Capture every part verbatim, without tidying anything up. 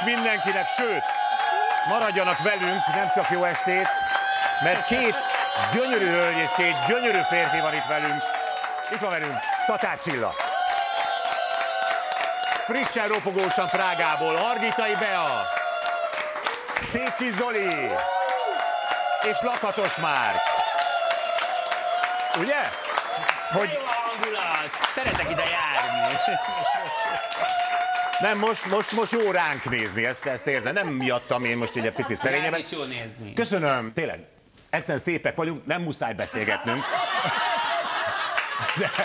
mindenkinek, sőt, maradjanak velünk, nem csak jó estét, mert két gyönyörű hölgy és két gyönyörű férfi van itt velünk. Itt van velünk Tatács Csilla. Frissen, ropogósan Prágából Hargitai Bea, Szécsi Zoli és Lakatos Márk. Ugye? Hogy... Szeretek ide járni. Nem, most, most, most jó ránk nézni, ezt, ezt érzem. Nem miattam, én most egy picit szerényem. is jó nézni. Köszönöm, tényleg. Egyszerűen szépek vagyunk, nem muszáj beszélgetnünk. De...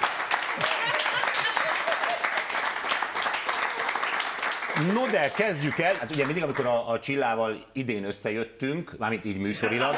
No de kezdjük el, hát ugye mindig, amikor a, a Csillával idén összejöttünk, mármint így műsorilag,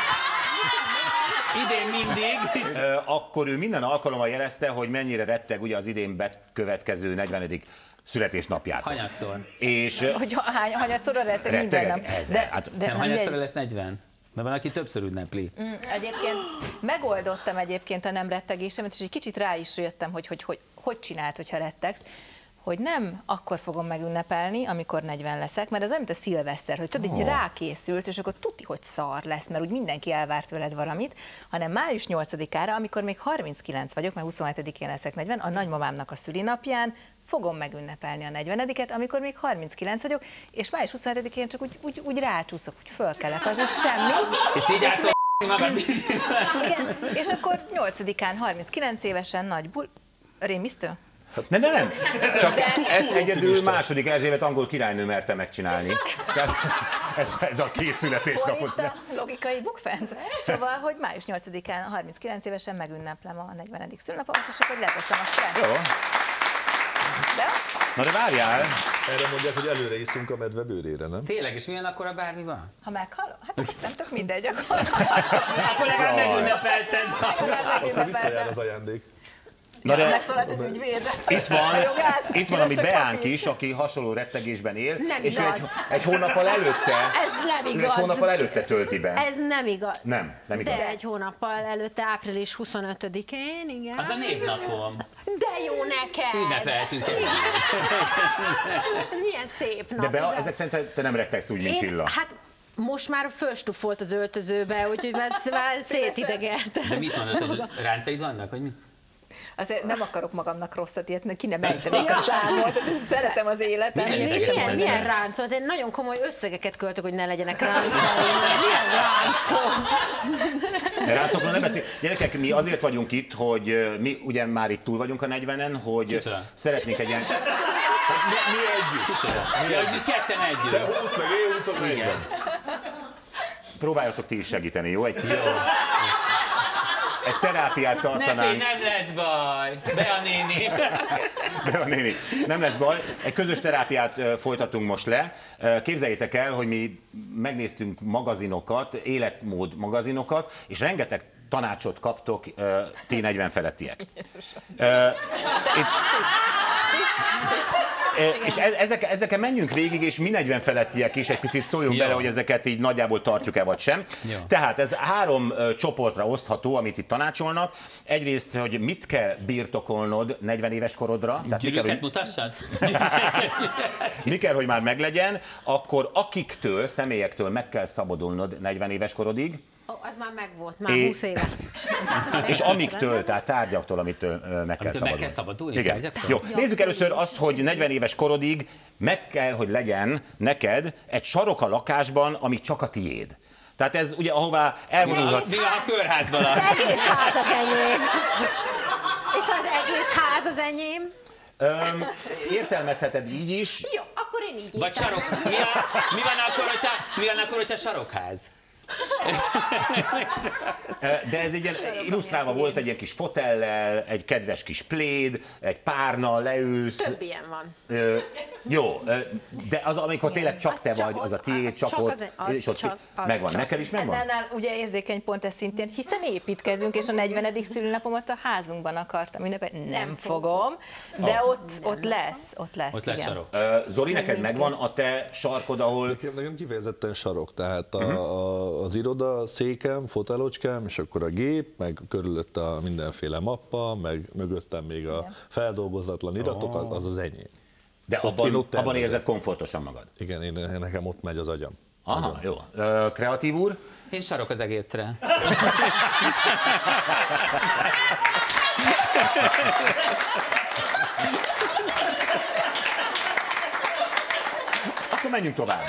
idén mindig. Akkor ő minden alkalommal jelezte, hogy mennyire retteg ugye az idén bekövetkező negyvenedik születésnapjától. Hanyatszor. És hogy hány hanyatszorra retteg minden nap. De, hát, de nem, hanyatszorra lesz negyven. Mert van, aki többször ünnepli. Mm, egyébként megoldottam egyébként a nem rettegésemet, és egy kicsit rá is jöttem, hogy hogy, hogy, hogy csinált, hogyha rettegsz, hogy nem akkor fogom megünnepelni, amikor negyven leszek, mert az olyan, mint a szilveszter, hogy tudod, oh. így rákészülsz, és akkor tuti, hogy szar lesz, mert úgy mindenki elvárt tőled valamit, hanem május nyolcadikára, amikor még harminckilenc vagyok, mert huszonhetedikén leszek negyven, a nagymamámnak a szülinapján fogom megünnepelni a negyvenediket, amikor még harminckilenc vagyok, és május huszonhetedikén csak úgy, úgy, úgy rácsúszok, hogy fölkelek, az úgy semmi. És így és, magad. Igen, és akkor nyolcadikán harminckilenc évesen nagy bul... Rémisztő? Nem, nem, nem. Csak ezt egyedül második Erzsébet angol királynő merte megcsinálni. Ez, ez a két születésnapot. A logikai bukfenc. Szóval, hogy május nyolcadikán harminckilenc évesen megünneplem a negyvenedik szülinapomat, és akkor leteszem a stressz. Jó. De? Na de várjál! Erre mondják, hogy előre iszunk a medve bőrére, nem? Tényleg, és milyen akkor a bármi van? Ha meghalom? Hát akkor nem tök mindegy. Akkor, akkor legalább megünnepelted. Akkor visszajár az ajándék. Na de megszólalt az ügyvéd. Itt van, itt van a mi Beánk is, aki hasonló rettegésben él, nem és igaz. egy, egy hónappal előtte, ez nem igaz. egy hónappal előtte tölti be. Ez nem igaz. Nem, nem igaz. De egy hónappal előtte, április huszonötödikén, igen. Az a névnapom. De jó neked! Ünnepeltünk. Milyen szép nap. De Bea, ezek szerint te nem rettegsz úgy, mint Én, Csilla. hát most már fölstufolt az öltözőbe, úgyhogy már, már szétidegeltem. De mit mondod, hogy ráncaid vannak, vagy mit? Azért nem akarok magamnak rosszat ilyet, ki nem ejtenék a számot, szeretem az életet. És milyen, milyen ráncot? Én nagyon komoly összegeket költök, hogy ne legyenek ráncok. Milyen ráncok? Ráncokról nem beszél. Gyerekek, mi azért vagyunk itt, hogy mi ugye már itt túl vagyunk a negyvenen, hogy Kicsoda? szeretnénk egy ilyen... Mi, mi együtt? Kicsoda? Mi ketten együtt. Te húsz meg én húszok negyven. Próbáljatok ti is segíteni, jó? Egy, jó. Egy terápiát tartanánk. Ne félj, nem lesz baj. Bea néni. Bea néni. Nem lesz baj. Egy közös terápiát folytatunk most le. Képzeljétek el, hogy mi megnéztünk magazinokat, életmód magazinokat, és rengeteg tanácsot kaptok ti negyven felettiek. Itt, és ezek, ezeken menjünk végig, és mi negyven felettiek is egy picit szóljunk bele, hogy ezeket így nagyjából tartjuk-e vagy sem. Jó. Tehát ez három uh, csoportra osztható, amit itt tanácsolnak. Egyrészt, hogy mit kell birtokolnod negyven éves korodra. Tehát Gyűrűket mi kell, mutassad? mi kell, hogy már meglegyen, akkor akiktől, személyektől meg kell szabadulnod negyven éves korodig. Ó, az már megvolt, már é... húsz éve. És amiktől, tehát tárgyaktól, amitől meg kell szabadulni. Meg kell szabadulni? Igen. Jó. Nézzük először azt, hogy negyven éves korodig meg kell, hogy legyen neked egy sarok a lakásban, ami csak a tiéd. Tehát ez ugye, ahová elvonulhatsz. Mi van a körházban? Az egész ház az enyém. És az egész ház az enyém. Öm, értelmezheted így is. Jó, akkor én így Vagy sarok. Mi, a, mi, van akkor, hogyha, mi van akkor, hogyha sarokház? De ez egy ilyen illusztrálva volt egy ilyen kis fotellel, egy kedves kis pléd, egy párna, leülsz. Több ilyen van. Ö, jó, de az, amikor tényleg csak te vagy, az a tiéd, csak ott, és ott megvan. Neked is megvan? Ennál ugye érzékeny pont ez szintén, hiszen építkezünk, és a negyvenedik szülinapomat a házunkban akartam ünnepelni. Nem, nem fogom, de ott, ott lesz, ott lesz. Ott lesz igen. sarok. Zoli, neked megvan a te sarkod, ahol... Nekem, nekem kifejezetten sarok, tehát a, a, az iroda, székem, fotelocskám, és akkor a gép, meg körülötte a mindenféle mappa, meg mögöttem még a feldolgozatlan iratok, az az enyém. De Ott- abban, én ott abban tervezem. érzed komfortosan magad. Igen, én, nekem ott megy az agyam. Aha, jó. Ö, kreatív úr? Én sarok az egészre. Akkor menjünk tovább.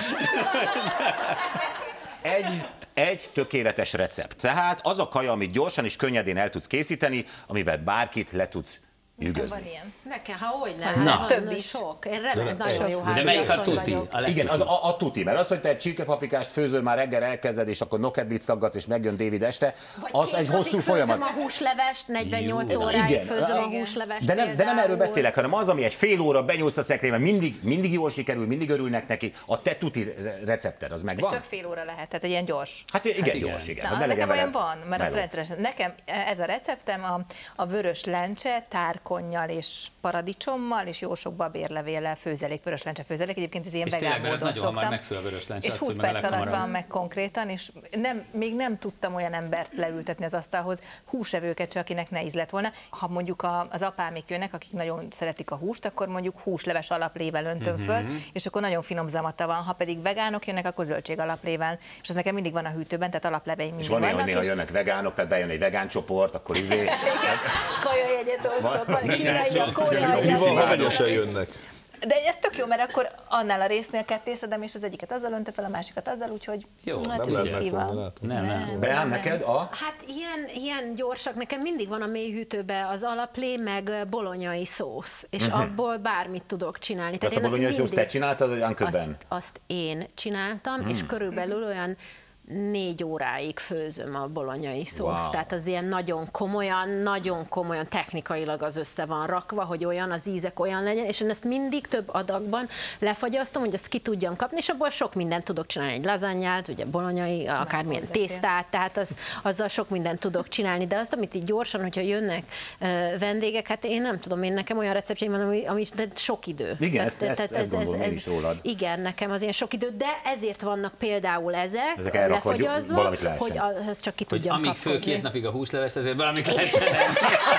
Egy, egy tökéletes recept. Tehát az a kaja, amit gyorsan és könnyedén el tudsz készíteni, amivel bárkit le tudsz Van nyűgözni. ilyen. Nekem, ha hogy nem. Na. Van Több is. Sok. Én remek, nagyon jó De házi melyik a asszony tuti? vagyok. A legtuti. Igen, az a, a tuti, mert az, hogy te egy csirkepaprikást főzöl, már reggel elkezded, és akkor nokedlit szaggatsz, és megjön David este, Vagy az két egy napig hosszú főzöm folyamat. a húslevest, negyvennyolc Jó. óráig Igen. főzöm a Igen. húslevest. De nem, de nem erről például. beszélek, hanem az, ami egy fél óra benyúlsz a szekrénybe, mindig, mindig jól sikerül, mindig örülnek neki, a te tuti recepted, az És megvan? csak fél óra lehet, tehát egy ilyen gyors. Hát igen, Hát igen. gyors, igen. Na, hogy ne legyen nekem olyan vele van, mert azt meló. rendszeresen. Nekem ez a receptem a, a vörös lencse, tárkonnyal és paradicsommal, és jó sok babérlevéllel főzelék, vörös lencse főzelék. Egyébként ez ilyen És vegán tényleg, mert módon nagyon hamar szoktam. megfő a vörös lencse, És azt húsz fő meg a perc alatt leghamarabb. van meg konkrétan, és nem, még nem tudtam olyan embert leültetni az asztalhoz, húsevőket se, akinek ne ízlett volna. Ha mondjuk a, az apámék jönnek, akik nagyon szeretik a húst, akkor mondjuk húsleves alaplével öntöm Mhm. föl, és akkor nagyon finom zamata van. Ha pedig vegánok jönnek, akkor zöldség alaplével. És az nekem mindig van a hűtőben, tehát alapleveim És mindig van ilyen, hogy vannak. néha és jönnek vegánok, tehát bejön egy vegán csoport, akkor izé... kajajegyet osztok, van kínai, a Mi koreai. van, ha vegyesen jönnek? De ez tök jó, mert akkor annál a résznél kettészedem, és az egyiket azzal öntöm fel, a másikat azzal, úgyhogy Jó, hát Nem ez lehet így megfogni, van. látod? Nem, nem. Beám, neked a... Hát ilyen, ilyen gyorsak, nekem mindig van a mélyhűtőben az alaplé, meg bolonyai szósz, és uh-huh. abból bármit tudok csinálni. Azt a én azt bolonyai szószt te mindig- csináltad, vagy Uncle Ben? Azt, azt én csináltam, hmm. és körülbelül olyan négy óráig főzöm a bolonyai szószt. Wow. Tehát az ilyen nagyon komolyan, nagyon komolyan technikailag az össze van rakva, hogy olyan az ízek olyan legyen, és én ezt mindig több adagban lefagyasztom, hogy ezt ki tudjam kapni, és abból sok mindent tudok csinálni. Egy lazanyát, ugye bolonyai, akármilyen tésztát, tehát az, azzal sok mindent tudok csinálni, de azt, amit így gyorsan, hogyha jönnek uh, vendégek, hát én nem tudom, én nekem olyan receptjeim van, ami, ami de sok idő. Igen, ezt- ezt- ezt gondolom én is rólad. Igen, nekem az ilyen sok idő, de ezért vannak például ezek, Ezek elrakva, hogy lefagyasztva, valamit lehessen. hogy az csak ki Hogy tudjam amíg fő kapkodni. két napig a húsleves, azért valamit lehessen enni.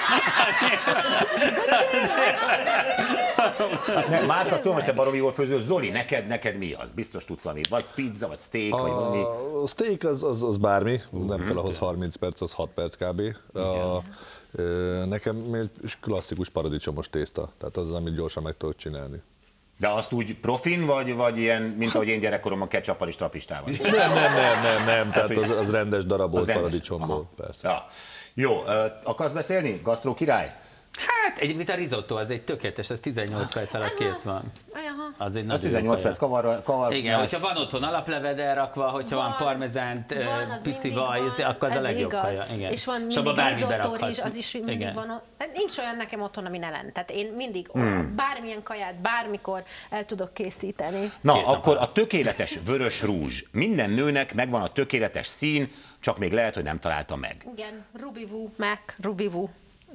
Nem, Márta, tudom, hogy te baromi jól főzöl. Zoli, neked, neked mi az? Biztos tudsz valamit. Vagy pizza, vagy steak, vagy valami. A steak az, az, az bármi, nem kell ahhoz harminc perc, az hat perc kb. A, ö, nekem egy klasszikus paradicsomos tészta, tehát az, amit gyorsan meg tudok csinálni. De azt úgy profin, vagy, vagy ilyen, mint ahogy én gyerekkoromban ketchuppal és trapistával? Nem, nem, nem, nem, nem, tehát az, az rendes darabolt Az rendes. paradicsomból, Aha. persze. Ja. Jó, ö, akarsz beszélni? Gasztró király? Hát egyébként a risotto az egy tökéletes, ez tizennyolc perc alatt kész van. Aha. Az egy Az nagyon tizennyolc jó perc kaja. kavar, kavar Igen, hogyha van otthon alapleved elrakva, hogyha van, Van, parmezánt, ö, van, az pici mindig vaj, van, akkor az a ez legjobb igaz. kaja. Igen. És van abba mindig bármit risotto berakhatsz. is, az is mindig Igen. van. ott. Hát nincs olyan nekem otthon, ami ne lenne. Tehát én mindig Hmm. bármilyen kaját, bármikor el tudok készíteni. Na, Két nap akkor a tökéletes vörös rúzs. Minden nőnek megvan a tökéletes szín, csak még lehet, hogy nem találta meg. Igen, Rubivu, Mac, Rubivu.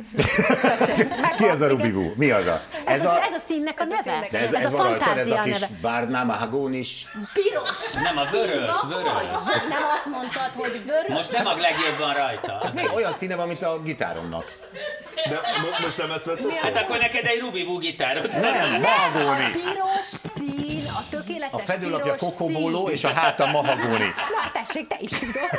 Ki ez a Rubivú? Mi az a? Ez, a, ez a színnek a ez a neve. színnek a De ez, ez, ez a van rajtad, ez fantázia a kis neve. barna mahagónis. Piros. Nem, a vörös, színvak vörös. vagy? Nem azt mondtad, hogy vörös. Most nem a legjobban rajta. Az Még olyan színe van, mint a gitáromnak. De mo- most nem ezt vettem? Hát akkor neked egy Rubi-Vú gitárod. Nem, mahagóni. Piros szín, a tökéletes A fedőlapja piros kokobóló, szín. és a háta mahagóni. Na, tessék, te is tudod.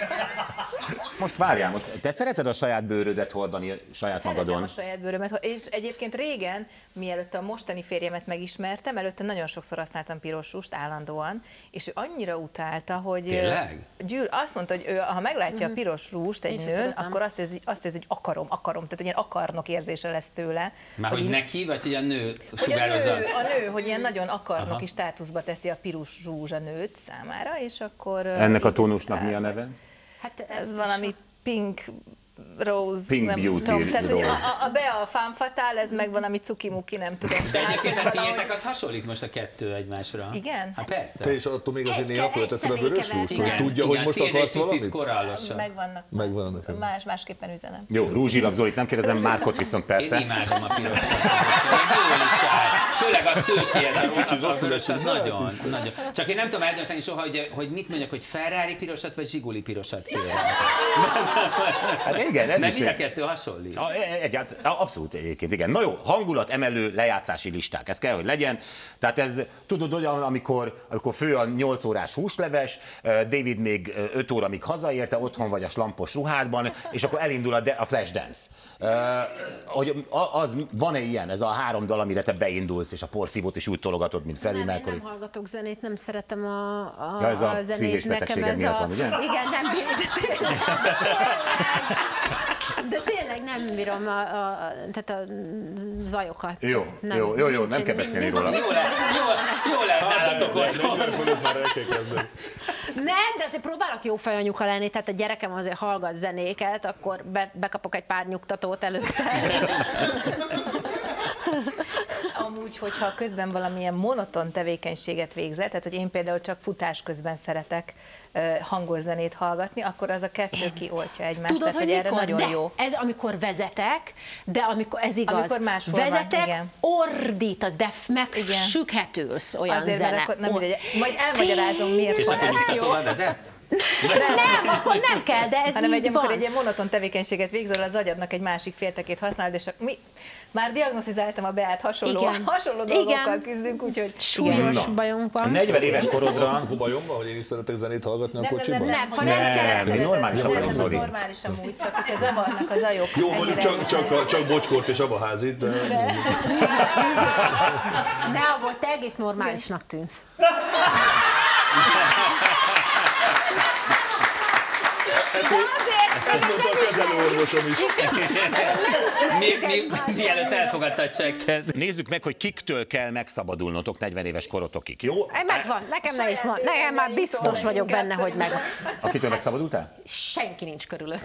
Most várjál, most te szereted a saját bőrödet hordani saját Szeretem magadon? a saját bőrömet, és egyébként régen, mielőtt a mostani férjemet megismertem, előtte nagyon sokszor használtam piros rúst állandóan, és ő annyira utálta, hogy Tényleg? gyűl, azt mondta, hogy ő, ha meglátja a piros rúst egy Én se nőn, szeretem. akkor azt érzi, azt érzi, hogy akarom, akarom, tehát hogy ilyen akarnok érzése lesz tőle. Már hogy így- neki, vagy hogy a nő hogy a sugározza nő, azt? a nő, hogy ilyen nagyon akarnoki Aha. státuszba teszi a piros rúzs a nőt számára, és akkor... Ennek a így tónusnak ezt- mi a neve? Hát Ez valami pink rose, Pink nem beauty tudom, tehát hogy rose. a, a Bea a femme fatale, ez meg valami cuki-muki, nem tudom. De Tehát, egyébként hogy a valahogy- tiétek az hasonlít most a kettő egymásra. Igen? Hát persze. Te is attól még azért Egy néha ke- fölteszed a egyszer vörös húst, igen, hogy tudja, hogy igen, most tiéd egy akarsz picit valamit? korallosabb. Megvannak. Megvan nekem. Más, másképpen üzenem. Jó, rúzsilag Zolit nem kérdezem, Márkot viszont Én persze. imádom a piros Jól is áll. Főleg a szőkéhez, Kicsit a, a rosszul vörös, az esik, nagyon, nagyon. Csak én nem tudom eldönteni soha, hogy, hogy mit mondjak, hogy Ferrari pirosat, vagy Zsiguli pirosat kérem. Hát igen, ez Meg is mind a egy- kettő hasonlít. A- e- Egyált, a- abszolút egyébként, igen. Na jó, hangulat emelő lejátszási listák, ez kell, hogy legyen. Tehát ez, tudod, olyan, amikor, amikor fő a nyolc órás húsleves, David még öt óra, míg hazaérte, otthon vagy a slampos ruhádban, és akkor elindul a, de, a Flashdance. Uh, hogy a- az, van-e ilyen, ez a három dal, amire te beindulsz, és a porszívót is úgy tologatod, mint Freddie Nem, én Mercury? nem hallgatok zenét, nem szeretem a, a, Ja, ez a zenét. szívésbetegséged miatt van, ugye? Igen, nem bírom. De tényleg nem bírom a, a, a, tehát a zajokat. Jó, jó, jó, jó, nem kell beszélni róla. Jó lehet, jó, jó lehet nálatok otthon. Nem, de azért próbálok jó fejanyuka lenni, tehát a gyerekem azért hallgat zenéket, akkor be, bekapok egy pár nyugtatót előtte. Amúgy, hogyha közben valamilyen monoton tevékenységet végzel, tehát hogy én például csak futás közben szeretek ö, hangos zenét hallgatni, akkor az a kettő kioltja egymást, Tudod, tehát hogy, hogy erre mikor? nagyon de jó. Ez amikor vezetek, de amikor, ez igaz, Amikor máshol van, vezetek, igen. ordítasz, de meg Igen. süket-ülsz olyan Azért, zene. mert akkor nem Or- mindegy. Majd elmagyarázom, miért És van akkor ez jó. nyugtatóval vezetsz? Nem, akkor nem kell, de ez Hanem így egy, amikor van. egy ilyen monoton tevékenységet végzel, az agyadnak egy másik féltekét használod, és a- mi már diagnosztizáltam a Beát, hasonló, Igen. hasonló Igen. dolgokkal küzdünk, úgyhogy Súlyos Na. bajunk A van. negyven éves korodra... Bajom van, hogy én is szeretek zenét hallgatni a nem, nem, kocsiban? nem, Nem, ha nem, nem szereted, szereted, normális nem, vagyok, nem, Zoli. az normális amúgy, csak hogyha zavarnak az ajok. Jó, mondjuk ennyire csak, erősen. csak, csak bocskort és abaházit, de... Ne aggódj, te egész normálisnak tűnsz. Ezt mondta a kezelőorvosom is. Még, még mielőtt elfogadta a csekket. Nézzük meg, hogy kiktől kell megszabadulnotok negyven éves korotokig, jó? Megvan, nekem ne is van. Nekem már biztos vagyok benne, hogy meg. Akitől megszabadultál? Senki nincs körülött.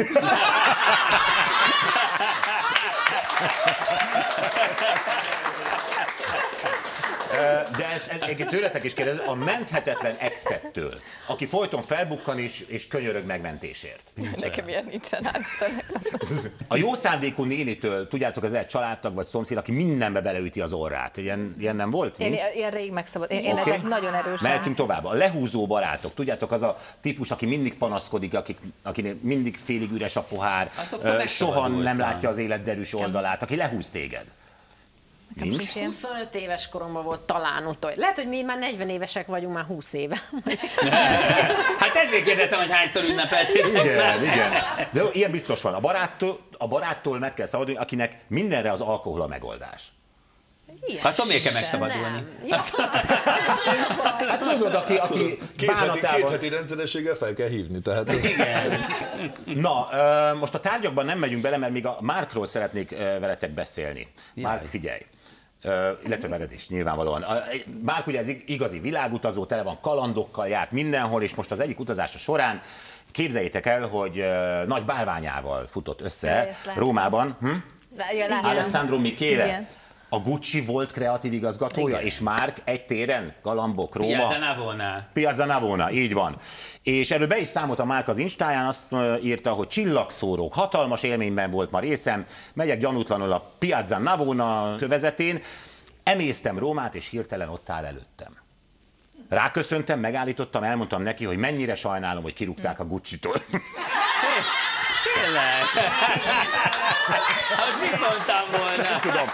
De ez, ez egyébként tőletek is kérdez, a menthetetlen exettől, aki folyton felbukkan és, és könyörög megmentésért. Nekem ilyen nincsen, hál' Istennek. A jó szándékú nénitől, tudjátok, ez egy családtag vagy szomszéd, aki mindenbe beleüti az orrát. Ilyen, ilyen nem volt? Én Nincs? ilyen rég megszabad. Én, én Oké. ezek nagyon erősen. Mehetünk tovább. A lehúzó barátok. Tudjátok, az a típus, aki mindig panaszkodik, akik, akinek mindig félig üres a pohár, Azoktól ö, soha megszabadultam. nem látja az élet derűs oldalát, aki lehúz téged. Nekem Nincs? sincs ilyen. huszonöt éves koromban volt talán utoljára. Lehet, hogy mi már negyven évesek vagyunk, már húsz éve. Hát ezért kérdeztem, hogy hányszor ünnepeltétek. Igen, igen. De jó, ilyen biztos van. A baráttól, a baráttól meg kell szabadulni, akinek mindenre az alkohol a megoldás. Ilyen Hát miért kell sincsen. megszabadulni? Nem. Ja. Hát tudod, aki, aki Két heti, két bánatában... heti rendszerességgel fel kell hívni, tehát ez... Na, ö, most a tárgyakban nem megyünk bele, mert még a Márkról szeretnék ö, veletek beszélni. Márk, figyelj. Ö, illetve veled is, nyilvánvalóan. A- Márk ugye ez igazi világutazó, tele van kalandokkal, járt mindenhol, és most az egyik utazása során képzeljétek el, hogy ö, nagy bálványával futott össze ezt látom. Rómában. Hm? Ja, látom. Alessandro Michele. Igen. A Gucci volt kreatív igazgatója, Igen. és Márk egy téren, galambok, Róma. Piazza Navona. Piazza Navona, így van. És erről be is számolt a Márk az Instáján, azt ö, írta, hogy csillagszórók, hatalmas élményben volt ma részem, megyek gyanútlanul a Piazza Navona kövezetén, emésztem Rómát, és hirtelen ott áll előttem. Ráköszöntem, megállítottam, elmondtam neki, hogy mennyire sajnálom, hogy kirúgták a Gucci-tól. Tényleg? Hát mit mondtam volna? Tudom.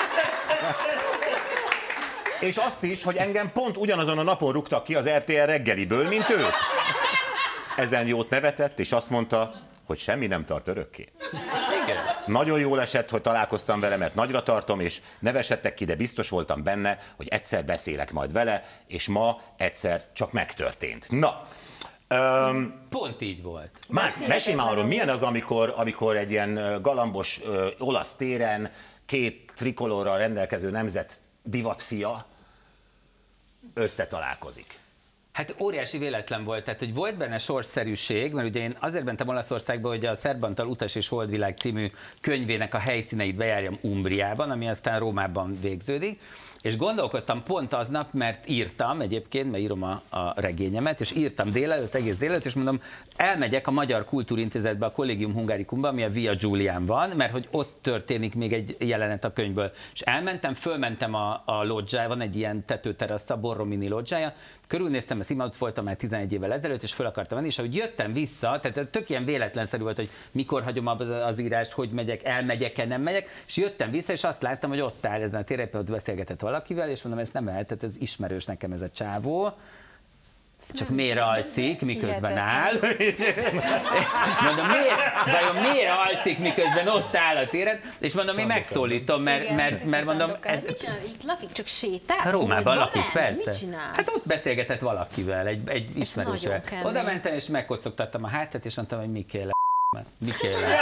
És azt is, hogy engem pont ugyanazon a napon rúgtak ki az er té el reggeliből, mint őt. Ezen jót nevetett, és azt mondta, hogy semmi nem tart örökké. Igen. Nagyon jól esett, hogy találkoztam vele, mert nagyra tartom, és ne vessettek ki, de biztos voltam benne, hogy egyszer beszélek majd vele, és ma egyszer csak megtörtént. Na, öm, Pont így volt. már mesélj már arról, milyen az, amikor, amikor egy ilyen ö, galambos ö, olasz téren két trikolorral rendelkező nemzet divatfia összetalálkozik. Hát óriási véletlen volt, tehát hogy volt benne sorszerűség, mert ugye én azért mentem Olaszországba, hogy a Szerbantal Utas és Holdvilág című könyvének a helyszíneit bejárjam Umbriában, ami aztán Rómában végződik, és gondolkodtam pont aznap, mert írtam egyébként, mert írom a, a regényemet, és írtam délelőtt, egész délelőtt, és mondom, elmegyek a Magyar Kultúrintézetbe, a Collegium Hungaricumba, ami a Via Giulián van, mert hogy ott történik még egy jelenet a könyvből. És elmentem, fölmentem a, a lodzsája, van egy ilyen tetőterasz, a Borromini lodzsája, körülnéztem, Színmát voltam már tizenegy évvel ezelőtt, és föl akartam menni, és ahogy jöttem vissza, tehát tök ilyen véletlenszerű volt, hogy mikor hagyom az, az írást, hogy megyek, elmegyek-e, nem megyek, és jöttem vissza, és azt láttam, hogy ott áll ezen a téren, ott beszélgetett valakivel, és mondom, ez nem lehet, tehát ez ismerős nekem ez a csávó. Csak miért alszik, miközben áll? Mondom, miért, vajon miért alszik, miközben ott áll a téren? És mondom, én megszólítom, mert, Igen, mert, mert mondom... Ez... Mit csinál? Itt lakik, csak sétál? Rómában lakik, ment? persze. Mit csinál? Hát ott beszélgetett valakivel, egy, egy ismerősvel. Oda mentem, és megkocogtattam a hátát, és mondtam, hogy Mikéle. Mikéle.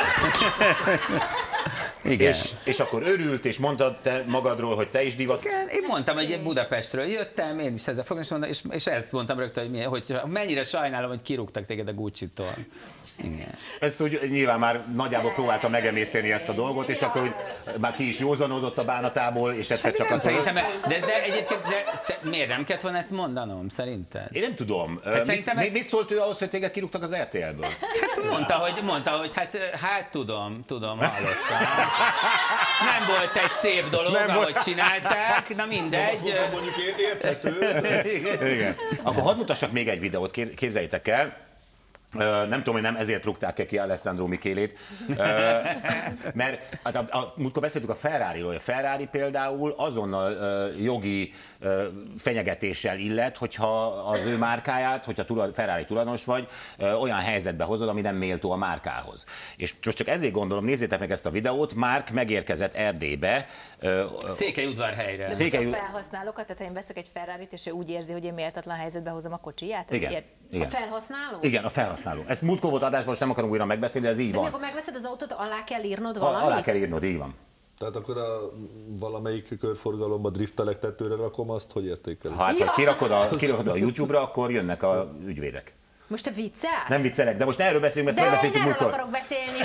Igen. És, és akkor örült, és mondtad te magadról, hogy te is divat. Igen, én mondtam, hogy Budapestről jöttem, én is ezzel fogom, és, mondom, és, és ezt mondtam rögtön, hogy, hogy mennyire sajnálom, hogy kirúgtak téged a Gucci-tól. Igen. Ezt úgy nyilván már nagyjából próbálta megemészteni ezt a dolgot, és akkor hogy már ki is józanodott a bánatából, és egyszer csak azt mondta, szerintem, de, de egyébként de, miért nem kellett volna ezt mondanom, szerinted? én nem tudom. Hát mit, mit, mit szólt ő ahhoz, hogy téged kirúgtak az er té el-ből? Hát mondta, hogy, mondta, hogy hát, hát tudom, tudom, hallottam. Nem volt egy szép dolog, nem ahogy volt. Csinálták, na mindegy. Mondom, mondjuk érthető. Igen. Igen. Akkor hadd mutassak még egy videót, képzeljétek el. Uh, nem tudom, hogy nem ezért rúgták ki Alessandro Michélét, uh, mert hát, a, a, múltkor beszéltük a Ferrariról. A Ferrari például azonnal uh, jogi uh, fenyegetéssel illet, hogyha az ő márkáját, hogyha tulaj, Ferrari tulajdonos vagy, uh, olyan helyzetbe hozod, ami nem méltó a márkához. És most csak ezért gondolom, nézzétek meg ezt a videót, Márk megérkezett Erdélybe. Uh, Székelyudvarhelyre. Székely... A felhasználókat, tehát ha én veszek egy Ferrarit, és ő úgy érzi, hogy én méltatlan helyzetbe hozom a kocsiját? Igen. Ér... Igen. A felhasználó? Igen, a felhasználó. Ez múltkor volt adásban, most nem akarom újra megbeszélni, de ez így de van. amikor megveszed az autót, alá kell írnod valamit? Alá kell írnod, így van. Tehát akkor a valamelyik körforgalomba driftelek tetőre rakom, azt hogy értékelik? Hát, ha kirakod a, kirakod a YouTube-ra, akkor jönnek a ügyvédek. Most te viccelsz? Nem viccelek, de most erről beszélünk, ezt de megbeszéltük én múltkor. erről akarok beszélni.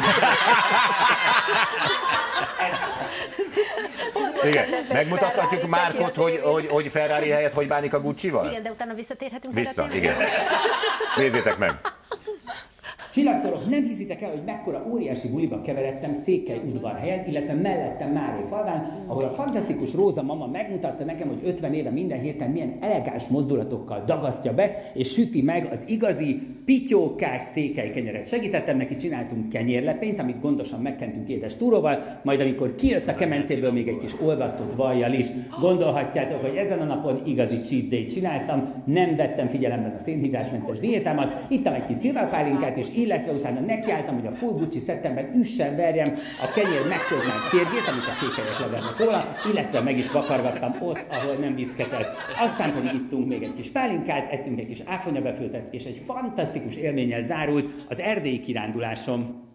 Igen. Megmutathatjuk Márkot, hogy, hogy, hogy Ferrari helyett hogy bánik a Gucci-val? Igen, de utána visszatérhetünk. Vissza, igen. Nézzétek meg. Csillagszorok, nem hiszitek el, hogy mekkora óriási buliba keveredtem Székelyudvarhelyen, illetve mellettem Máréfalván, ahol a fantasztikus Róza mama megmutatta nekem, hogy ötven éve minden héten milyen elegáns mozdulatokkal dagasztja be, és süti meg az igazi pityókás székely kenyeret. Segítettem neki, csináltunk kenyérlepényt, amit gondosan megkentünk édes túróval, majd amikor kijött a kemencéből, még egy kis olvasztott vajjal is. Gondolhatjátok, hogy ezen a napon igazi cheat day csináltam, nem vettem figyelemben a szénhidrátmentes diétámat, ittam egy kis szilvárpálinkát, és illetve utána nekiálltam, hogy a full Gucci szettemben üssen verjem a kenyér megköznált kérgét, amit a székelyek levernek róla, illetve meg is vakargattam ott, ahol nem viszketett. Aztán pedig ittunk még egy kis pálinkát, ettünk egy kis áfonyabefőtet, és egy fantasztikus élménnyel zárult az erdélyi kirándulásom.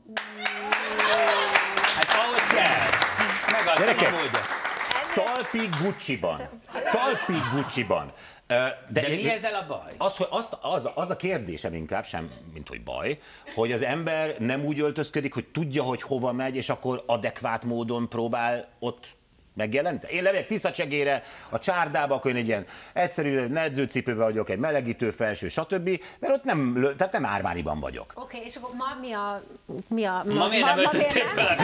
Hát ahogy kell. Megadtam Gyerekek, a módja. Talpi Gucci-ban. Talpi Gucci-ban. De, De mi ezzel a baj? Az, hogy azt, az, az a kérdésem inkább, sem, mint hogy baj, hogy az ember nem úgy öltözködik, hogy tudja, hogy hova megy, és akkor adekvát módon próbál ott megjelenteni. Én levegyek tisztacsegére, a csárdába, akkor én egy ilyen egyszerű nedzőcipőben vagyok, egy melegítő felső, stb. Mert ott nem, tehát nem Ármániban vagyok. Oké, okay, és akkor ma mi a... Mi a ma, ma miért nem öltöztél fel a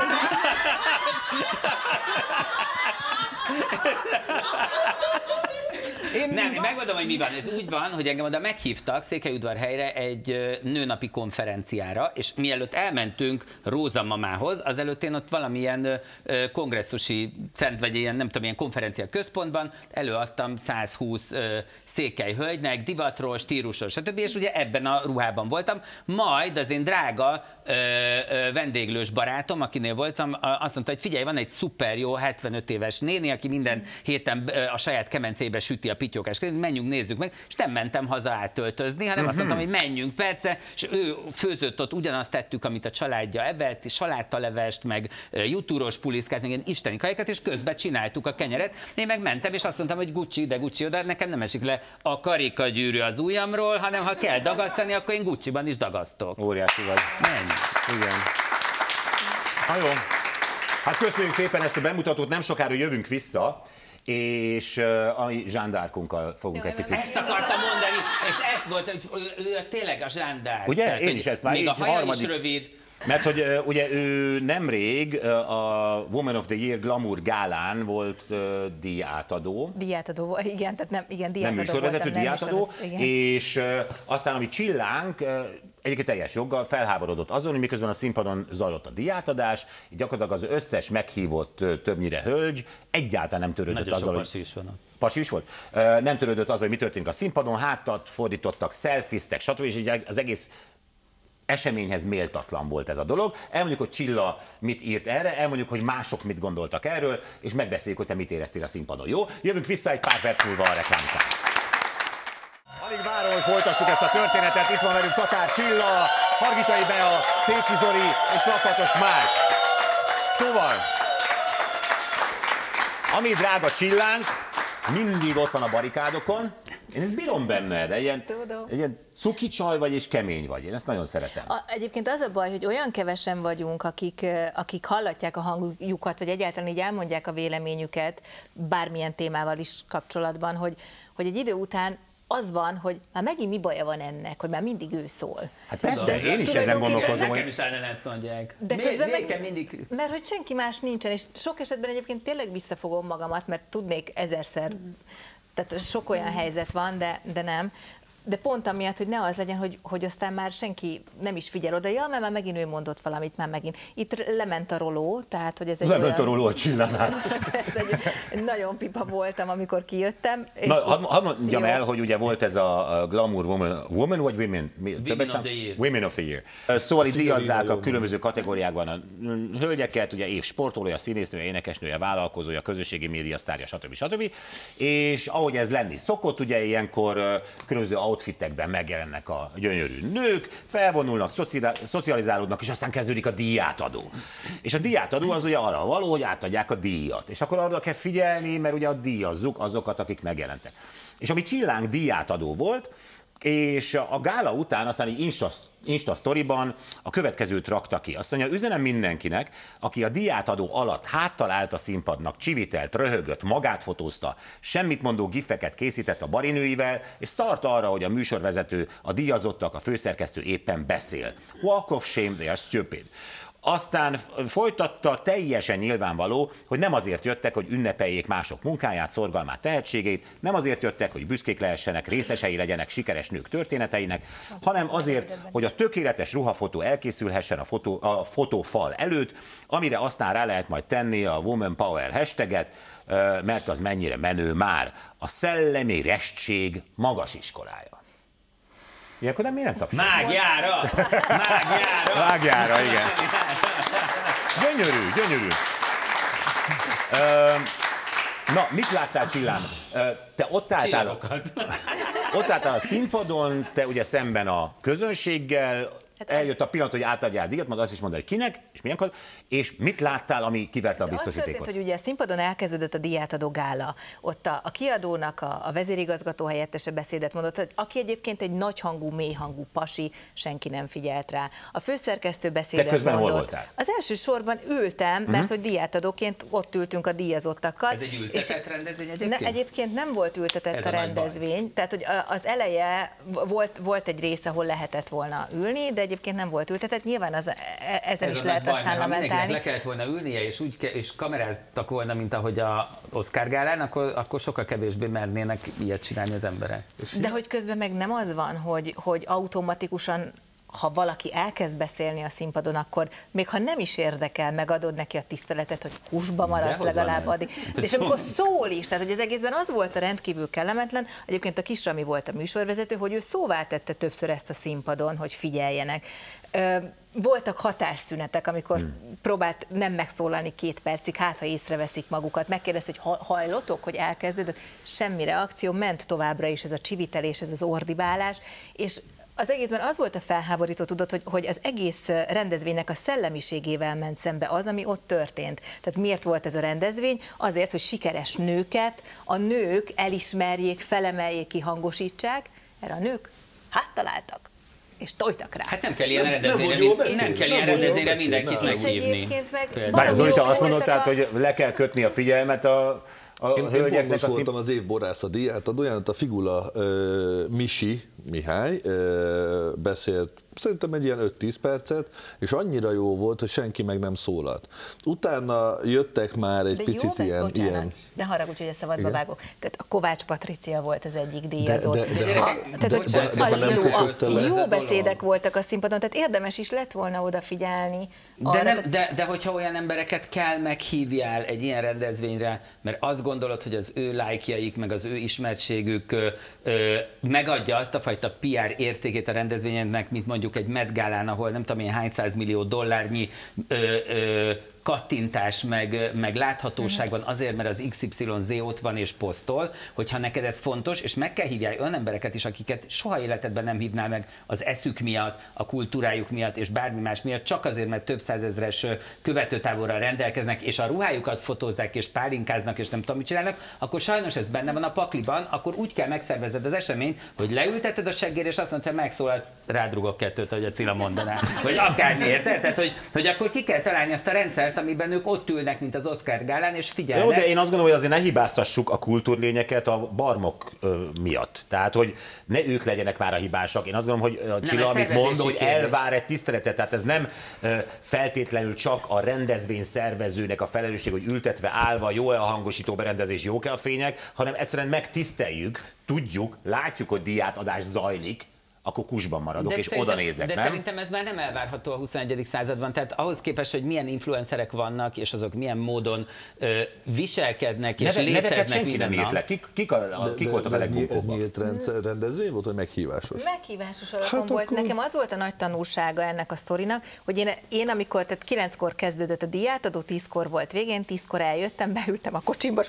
Én nem, én megmondom, hogy mi van. Ez úgy van, hogy engem oda meghívtak Székelyudvarhelyre egy nőnapi konferenciára, és mielőtt elmentünk Róza mamához, azelőtt én ott valamilyen kongresszusi cent, vagy ilyen, nem tudom, ilyen konferencia központban előadtam százhúsz székely hölgynek, divatról, stílusról, stb. És ugye ebben a ruhában voltam. Majd az én drága vendéglős barátom, akinél voltam, azt mondta, hogy figyelj, van egy szuper jó hetvenöt éves néni, aki minden héten a saját kemencébe süti a pityókás, menjünk, nézzük meg, és nem mentem haza átöltözni, hanem azt mondtam, hogy menjünk, persze, és ő főzött ott, ugyanazt tettük, amit a családja evett, salátalevest, meg jutúros puliszkát, meg ilyen isteni kajákat, és közben csináltuk a kenyeret. Én meg mentem, és azt mondtam, hogy Gucci, de Gucci oda, nekem nem esik le a karikagyűrű az ujjamról, hanem ha kell dagasztani, akkor én Gucciban is dagasztok. Óriási vagy. Menj. Igen. Na jó. Hát köszönjük szépen ezt a bemutatót, nem sokára jövünk vissza, és uh, a Jeanne d'Arcunkkal fogunk jó, egy picit. Ezt akartam mondani, és ezt volt, hogy ő, ő tényleg a Jeanne d'Arc. Ugye? Tehát, én is ezt már még így a haja harmadik... is rövid, Mert hogy uh, ugye ő nemrég uh, a Woman of the Year Glamour gálán volt uh, díjátadó. Díjátadó, igen, tehát nem, igen, díjátadó nem műsorvezető, voltam, díjátadó, nem műsorvezető, és uh, aztán, ami Csillánk, uh, egyébként teljes joggal felháborodott azon, hogy miközben a színpadon zajlott a díjátadás, gyakorlatilag az összes meghívott uh, többnyire hölgy egyáltalán nem törődött Nagyon azzal, sok hogy... pasi is van. Pasi is volt? Uh, nem törődött azzal, hogy mi történik a színpadon, hátat fordítottak, szelfiztek, stb. És így az egész eseményhez méltatlan volt ez a dolog. Elmondjuk, hogy Csilla mit írt erre, elmondjuk, hogy mások mit gondoltak erről, és megbeszéljük, hogy te mit éreztél a színpadon. Jó? Jövünk vissza egy pár perc múlva a reklám után. Alig várom, hogy folytassuk ezt a történetet. Itt van velünk Tatár Csilla, Hargitai Bea, Szécsi Zoli és Lakatos Márk. Szóval, ami drága Csillánk, mindig ott van a barikádokon. Én ezt bírom benned, egy ilyen, egy ilyen cuki csaj vagy és kemény vagy. Én ezt nagyon szeretem. A, egyébként az a baj, hogy olyan kevesen vagyunk, akik, akik hallatják a hangjukat, vagy egyáltalán így elmondják a véleményüket bármilyen témával is kapcsolatban, hogy, hogy egy idő után az van, hogy már megint mi baja van ennek, hogy már mindig ő szól. Hát persze, én is ezen gondolkozom. Nekem is ellenet mondják. De Mi, közben meg, meg, mindig... mert hogy senki más nincsen, és sok esetben egyébként tényleg visszafogom magamat, mert tudnék ezerszer, tehát sok olyan helyzet van, de, de nem. De pont amiatt, hogy ne az legyen, hogy, hogy aztán már senki nem is figyel oda, ja, mert már megint ő mondott valamit, már megint. Itt lement a roló, tehát hogy ez egy lement olyan... a roló a Csillánál. ez egy, nagyon pipa voltam, amikor kijöttem. És Na, hadd hadd mondjam jó. el, hogy ugye volt ez a Glamour Woman, woman vagy women? Women of the Year. Women of the Year. Szóval itt díjazzák a jó. különböző kategóriákban a hölgyeket, ugye év sportolója, színésznője, énekesnője, vállalkozója, közösségi média sztárja, stb. stb. És ahogy ez lenni szokott, ugye ilyenkor különböző outfitekben megjelennek a gyönyörű nők, felvonulnak, szocializálódnak, és aztán kezdődik a díjátadó. És a díjátadó az ugye arra való, hogy átadják a díjat. És akkor arra kell figyelni, mert ugye a díjazzuk azokat, akik megjelentek. És ami Csillánk díjátadó volt, és a gála után aztán egy Insta, Insta sztoriban a következőt rakta ki. Azt mondja, üzenem mindenkinek, aki a díjátadó alatt háttal állt a színpadnak, csivitelt, röhögött, magát fotózta, semmit mondó gifeket készített a barinőivel, és szart arra, hogy a műsorvezető, a díjazottak, a főszerkesztő éppen beszél. Walk of shame, they are stupid. Aztán folytatta, teljesen nyilvánvaló, hogy nem azért jöttek, hogy ünnepeljék mások munkáját, szorgalmát, tehetségét, nem azért jöttek, hogy büszkék lehessenek, részesei legyenek sikeres nők történeteinek, hanem azért, hogy a tökéletes ruhafotó elkészülhessen a, fotó, a fotófal előtt, amire aztán rá lehet majd tenni a Woman Power hashtaget, mert az mennyire menő már. A szellemi restség magas iskolája. Ilyenkor nem, miért nem tapsolod? Mágiára! Mágiára! Mágiára, igen. Gyönyörű, gyönyörű. Ö, na, mit láttál Csillán? Ö, te ott álltál, ott álltál a színpadon, te ugye szemben a közönséggel, hát eljött a pillanat, hogy átadjál díjat, majd azt is mondod, hogy kinek, és milyenkor, és mit láttál, ami kiverte a biztosítékot? Az történt, hogy ugye a színpadon elkezdődött a díjátadó gála. Ott a, a kiadónak, a, a vezérigazgató helyettese beszédet mondott, aki egyébként egy nagyhangú, mélyhangú pasi, senki nem figyelt rá. A főszerkesztő beszédet Te közben mondott. hol voltál? Az első sorban ültem, mert uh-huh. hogy díjátadóként ott ültünk a díjazottakkal. Ez egy ültetett rendezvény egyébként? Ne, egyébként nem volt ültetett ez a, a rendezvény, tehát hogy az eleje volt, volt egy rész, ahol lehetett volna ülni, de egyébként nem volt ültetett, nyilván az, ezen ez is lehet baj, aztán lamentálni. Le kellett volna ülnie, és úgy ke- és kameráztak volna, mint ahogy a Oscar gálán, akkor, akkor sokkal kevésbé mernének ilyet csinálni az emberek. De hogy közben meg nem az van, hogy, hogy automatikusan, ha valaki elkezd beszélni a színpadon, akkor még ha nem is érdekel, megadod neki a tiszteletet, hogy húsba marad legalább addig. És amikor szól is, tehát hogy az egészben az volt a rendkívül kellemetlen, egyébként a Kis Rami volt a műsorvezető, hogy ő szóvá tette többször ezt a színpadon, hogy figyeljenek. Voltak hatásszünetek, amikor hmm. próbált nem megszólalni két percig, hát ha észreveszik magukat, megkérdezte, hogy hajlotok, hogy elkezdődött, semmi reakció, ment továbbra is ez a csivitelés, ez az ordibálás, és az egészben az volt a felháborító, tudod, hogy, hogy az egész rendezvénynek a szellemiségével ment szembe az, ami ott történt. Tehát miért volt ez a rendezvény? Azért, hogy sikeres nőket a nők elismerjék, felemeljék, kihangosítsák. Erre a nők hát találtak. És tojtak rá. Hát nem kell ilyen rendezvényre, nem, nem, nem kell ilyen rendezvényre mindenkit meghívni. Bár Zolita azt mondod, tehát, hogy le kell kötni a figyelmet a, a én, hölgyeknek. Én a voltam az év borász a díját, a olyan a Figula uh, Misi, Mihály, beszélt szerintem egy ilyen öt-tíz percet, és annyira jó volt, hogy senki meg nem szólalt. Utána jöttek már egy de picit jó, ilyen, ilyen... De haragudj, hogy a szabadba vágok. Tehát a Kovács Patricia volt az egyik díjazott. De, de, de, ha, de, tehát, de, de, de, ha nem kötötte le. Jó beszédek voltak a színpadon, tehát érdemes is lett volna odafigyelni. De, nem, de, de hogyha olyan embereket kell meghívjál egy ilyen rendezvényre, mert azt gondolod, hogy az ő lájkjaik, meg az ő ismertségük ö, ö, megadja azt a fajta pé er értékét a rendezvénynek, mint mondjuk egy Met Gálán, ahol nem tudom én hány százmillió dollárnyi ö, ö, kattintás, meg, meg láthatóság van azért, mert az iksz ipszilon zé ott van és posztol, hogyha neked ez fontos, és meg kell hívjál olyan embereket is, akiket soha életedben nem hívnál meg az eszük miatt, a kultúrájuk miatt, és bármi más miatt, csak azért, mert több százezres követőtáborral rendelkeznek, és a ruhájukat fotózzák, és pálinkáznak, és nem tudom, mit csinálnak, akkor sajnos ez benne van a pakliban, akkor úgy kell megszervezed az eseményt, hogy leülteted a seggére, és azt mondod, hogy megszólalsz, rádrugok kettőt, hogy a Cilla mondaná, vagy akármiért, tehát, hogy, hogy akkor ki kell találni azt a rendszert, amiben ők ott ülnek, mint az Oscar gálán, és figyelnek. Jó, de én azt gondolom, hogy azért ne hibáztassuk a kultúrlényeket a barmok ö, miatt. Tehát, hogy ne ők legyenek már a hibásak. Én azt gondolom, hogy a Csilla, amit mond, hogy elvár egy tiszteletet, tehát ez nem ö, feltétlenül csak a rendezvény szervezőnek a felelősség, hogy ültetve, állva, jó-e a hangosító berendezés, jók-e a fények, hanem egyszerűen megtiszteljük, tudjuk, látjuk, hogy díjátadás zajlik, akkor kusban maradok, de és oda nézek, de nem? szerintem ez már nem elvárható a huszonegyedik században, tehát ahhoz képest, hogy milyen influencerek vannak, és azok milyen módon ö, viselkednek, és Neve, léteznek minden nem írt le. Kik, kik, a, a, kik voltak a legbunkóbbak? Ez nyílt rendezvény volt, vagy meghívásos? Meghívásos alapon Hát volt. akkor... Nekem az volt a nagy tanulsága ennek a sztorinak, hogy én, én amikor, tehát kilenckor kezdődött a díjátadó, tízkor volt végén, tízkor eljöttem, beültem a kocsimba,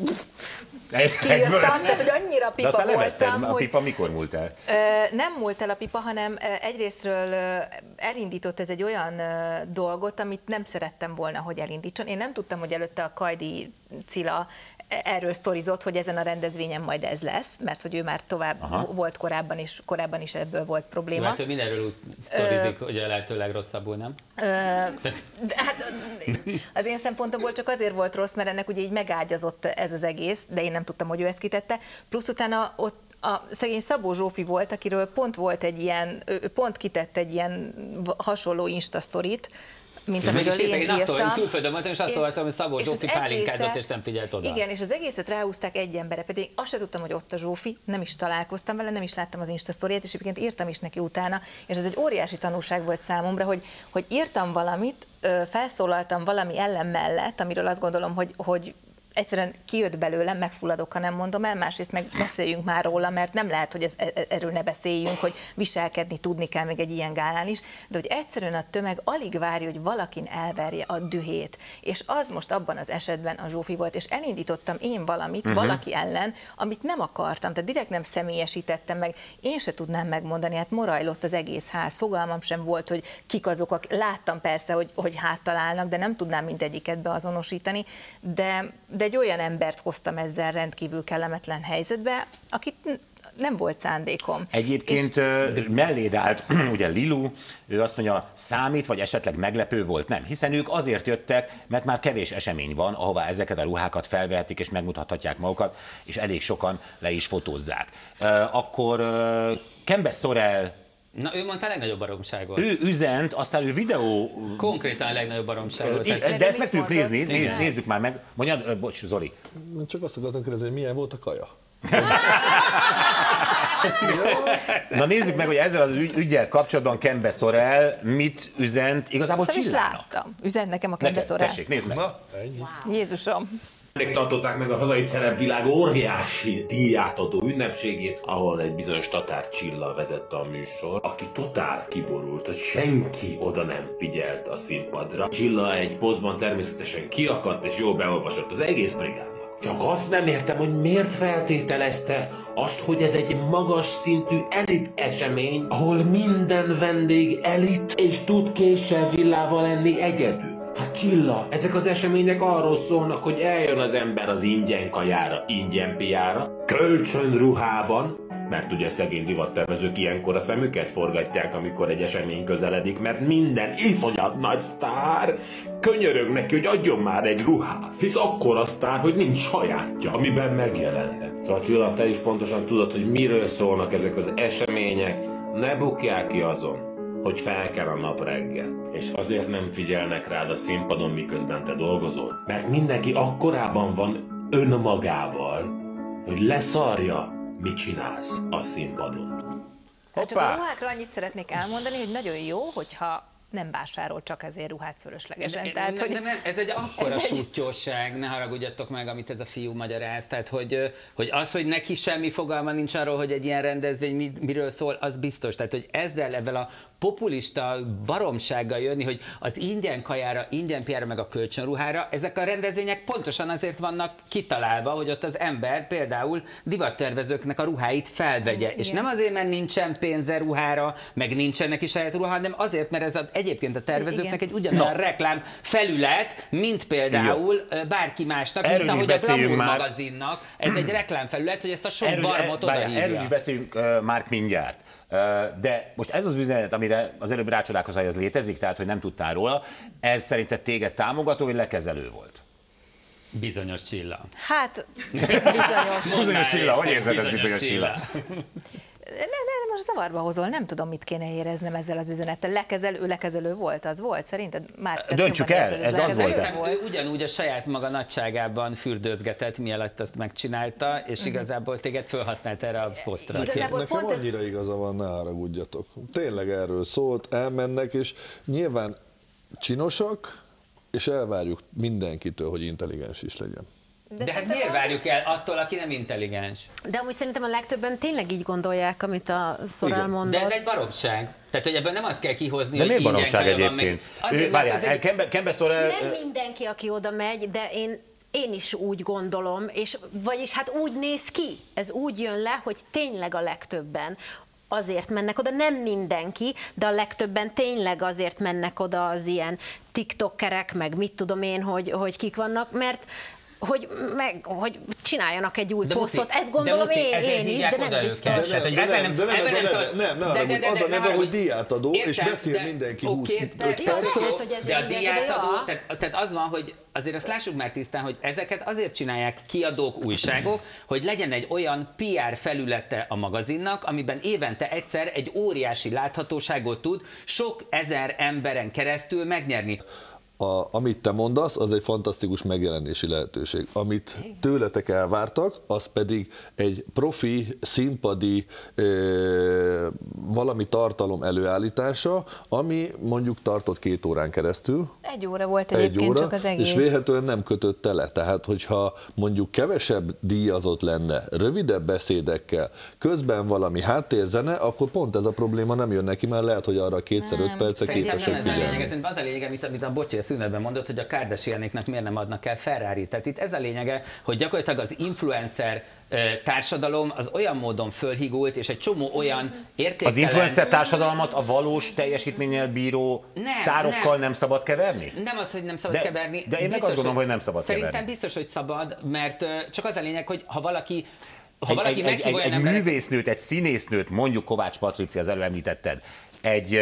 kiírtam, tehát hogy annyira pipa voltam, hogy... A pipa mikor múlt el? Ö, nem múlt el a pipa, hanem egyrésztről elindított ez egy olyan dolgot, amit nem szerettem volna, hogy elindítson. Én nem tudtam, hogy előtte a Kajdi Cilla erről sztorizott, hogy ezen a rendezvényen majd ez lesz, mert hogy ő már tovább Aha. volt korábban, és korábban is ebből volt probléma. Mert ő mindenről úgy sztorizik, hogy a lehető legrosszabbul, nem? Ö, de hát az én szempontomból csak azért volt rossz, mert ennek ugye így megágyazott ez az egész, de én nem tudtam, hogy ő ezt kitette. Plusz utána ott a szegény Szabó Zsófi volt, akiről pont volt egy ilyen, pont kitett egy ilyen hasonló Insta-sztorit, mint és amiről én, én írtam. Azt írtam. Külföldön voltam, és azt olvastam, hogy Szabó Zsófi pálinkázott, és nem figyelt oda. Igen, és az egészet ráhúzták egy emberre, pedig azt sem tudtam, hogy ott a Zsófi, nem is találkoztam vele, nem is láttam az Insta sztoriát, és egyébként írtam is neki utána, és ez egy óriási tanulság volt számomra, hogy, hogy írtam valamit, felszólaltam valami ellen mellett, amiről azt gondolom, hogy, hogy egyszerűen kijött belőlem, megfulladok, ha nem mondom el, másrészt meg beszéljünk már róla, mert nem lehet, hogy ez, erről ne beszéljünk, hogy viselkedni tudni kell még egy ilyen gálán is, de hogy egyszerűen a tömeg alig várja, hogy valakin elverje a dühét. És az most abban az esetben a Zsófi volt, és elindítottam én valamit uh-huh. valaki ellen, amit nem akartam, tehát direkt nem személyesítettem meg, én se tudnám megmondani, hát morajlott az egész ház, fogalmam sem volt, hogy kik azok, akik láttam persze, hogy, hogy háttal állnak, de nem tudnám mindegyiket beazonosítani, de de egy olyan embert hoztam ezzel rendkívül kellemetlen helyzetbe, akit nem volt szándékom. Egyébként és... melléd állt ugye Lilu, ő azt mondja, számít, vagy esetleg meglepő volt? Nem, hiszen ők azért jöttek, mert már kevés esemény van, ahová ezeket a ruhákat felvehetik és megmutathatják magukat, és elég sokan le is fotózzák. Akkor Kembe Sorrell. Na, ő mondta a legnagyobb baromságot. Ő üzent, aztán ő videó... Konkrétan a legnagyobb baromságot. De, de ezt meg tudjuk nézni, néz, nézzük már meg. Mondjad, bocs, Zoli. Csak azt akartam kérdezni, hogy milyen volt a kaja? Na nézzük meg, hogy ezzel az ügy, ügyel kapcsolatban Kembe Sorrell mit üzent igazából Csillának. láttam. Üzent nekem a Kembe Sorrell. Tessék, nézd meg. Na, ennyi. Wow. Jézusom. Még tartották meg a hazai celebvilág óriási díjátadó ünnepségét, ahol egy bizonyos Tatár Csilla vezette a műsor, aki totál kiborult, hogy senki oda nem figyelt a színpadra. Csilla egy posztban természetesen kiakadt és jól beolvasott az egész brigádnak. Csak azt nem értem, hogy miért feltételezte azt, hogy ez egy magas szintű elit esemény, ahol minden vendég elit és tud késsel villával lenni egyedül. Hát Csilla, ezek az események arról szólnak, hogy eljön az ember az ingyen kajára, ingyen piára, kölcsön ruhában, Mert ugye szegény divattervezők ilyenkor a szemüket forgatják, amikor egy esemény közeledik, mert minden iszonyat nagy sztár könyörög neki, hogy adjon már egy ruhát. Hisz akkora sztár, hogy nincs sajátja, amiben megjelenhet. Szóval Csilla, te is pontosan tudod, hogy miről szólnak ezek az események. Ne bukják ki azon, hogy fel kell a nap reggel, és azért nem figyelnek rád a színpadon, miközben te dolgozol. Mert mindenki akkorában van önmagával, hogy leszarja, mit csinálsz a színpadon. Hát csak a ruhákra annyit szeretnék elmondani, hogy nagyon jó, hogyha nem vásárol csak ezért ruhát fölöslegesen. Ez, tehát, nem, hogy nem, nem, ez egy akkora ez egy... sútyóság, ne haragudjatok meg, amit ez a fiú magyaráz. Tehát, hogy, hogy az, hogy neki semmi fogalma nincs arról, hogy egy ilyen rendezvény miről szól, az biztos. Tehát, hogy ezzel, ezzel a populista baromsággal jönni, hogy az ingyen kajára, ingyen piára, meg a kölcsönruhára, ezek a rendezvények pontosan azért vannak kitalálva, hogy ott az ember például divattervezőknek a ruháit felvegye. Igen. És nem azért, mert nincsen pénze ruhára, meg nincsen neki saját ruha, hanem azért, mert ez a, egyébként a tervezőknek egy ugyanolyan no. reklám felület, mint például Jó. bárki másnak, erről mint ahogy a Glamour már... magazinnak. Ez egy reklámfelület, hogy ezt a sok erről, barmot odahívja. Erről is beszéljünk uh, már mindjárt. De most ez az üzenet, amire az előbb rácsodálkozol, hogy ez létezik, tehát hogy nem tudtál róla, ez szerinted téged támogató, vagy lekezelő volt? Bizonyos Csilla. Hát, bizonyos. Bizonyos Csilla, hogy érzed ez bizonyos Csilla? Ne, ne, most zavarba hozol, nem tudom, mit kéne éreznem ezzel az üzenettel. Lekezelő, ő lekezelő volt, az volt, szerinted? Már döntsük el, ez az volt. Ő ugyanúgy a saját maga nagyságában fürdőzgetett, mielőtt azt megcsinálta, és igazából téged felhasznált erre a posztra. Nekem, nekem annyira igaza van, ne haragudjatok. Tényleg erről szólt, elmennek, és nyilván csinosak, és elvárjuk mindenkitől, hogy intelligens is legyen. De, de hát miért várjuk el attól, aki nem intelligens? De amúgy szerintem a legtöbben tényleg így gondolják, amit a Szorál mondott. De ez egy baromság. Tehát, hogy ebből nem azt kell kihozni, de hogy miért baromság egyébként? Azért, várjál, egy... Kembe, Kembe Szorál... Nem mindenki, aki oda megy, de én, én is úgy gondolom, és vagyis hát úgy néz ki, ez úgy jön le, hogy tényleg a legtöbben azért mennek oda, nem mindenki, de a legtöbben tényleg azért mennek oda az ilyen tiktokerek, meg mit tudom én, hogy, hogy kik vannak, mert hogy, meg, hogy csináljanak egy új de posztot. Muci, ezt gondolom de én, én is, de nem biztos. De nem, de nem, de nem, nem, nem, nem, az a neve, hogy díjátadó, és beszél mindenki húsz percet. De a díjátadó, tehát az van, hogy azért azt lássuk már tisztán, hogy ezeket azért csinálják kiadók, újságok, hogy legyen egy olyan pé er felülete a magazinnak, amiben évente egyszer egy óriási láthatóságot tud sok ezer emberen keresztül megnyerni. A, amit te mondasz, az egy fantasztikus megjelenési lehetőség. Amit tőletek elvártak, az pedig egy profi, színpadi ö, valami tartalom előállítása, ami mondjuk tartott két órán keresztül. Egy óra volt egyébként egy óra, csak az egész. És vélhetően nem kötötte le. Tehát, hogyha mondjuk kevesebb díjazott lenne, rövidebb beszédekkel, közben valami háttérzene, akkor pont ez a probléma nem jön neki, mert lehet, hogy arra kétszer öt perce képesek figyelni. Az a lényeg, amit, amit a Bocsi szünetben mondott, hogy a Kardashianéknak miért nem adnak el Ferrari. Tehát itt ez a lényege, hogy gyakorlatilag az influencer társadalom az olyan módon fölhigult, és egy csomó olyan értéktelen... Az influencer társadalmat a valós teljesítménnyel bíró nem, sztárokkal nem. nem szabad keverni? Nem az, hogy nem szabad de, keverni. De én biztos, meg azt gondolom, hogy nem szabad szerintem keverni. Szerintem biztos, hogy szabad, mert csak az a lényeg, hogy ha valaki ha egy, valaki egy, egy, egy emberek... művésznőt, egy színésznőt, mondjuk Kovács Patricia, az előbb említetted, egy...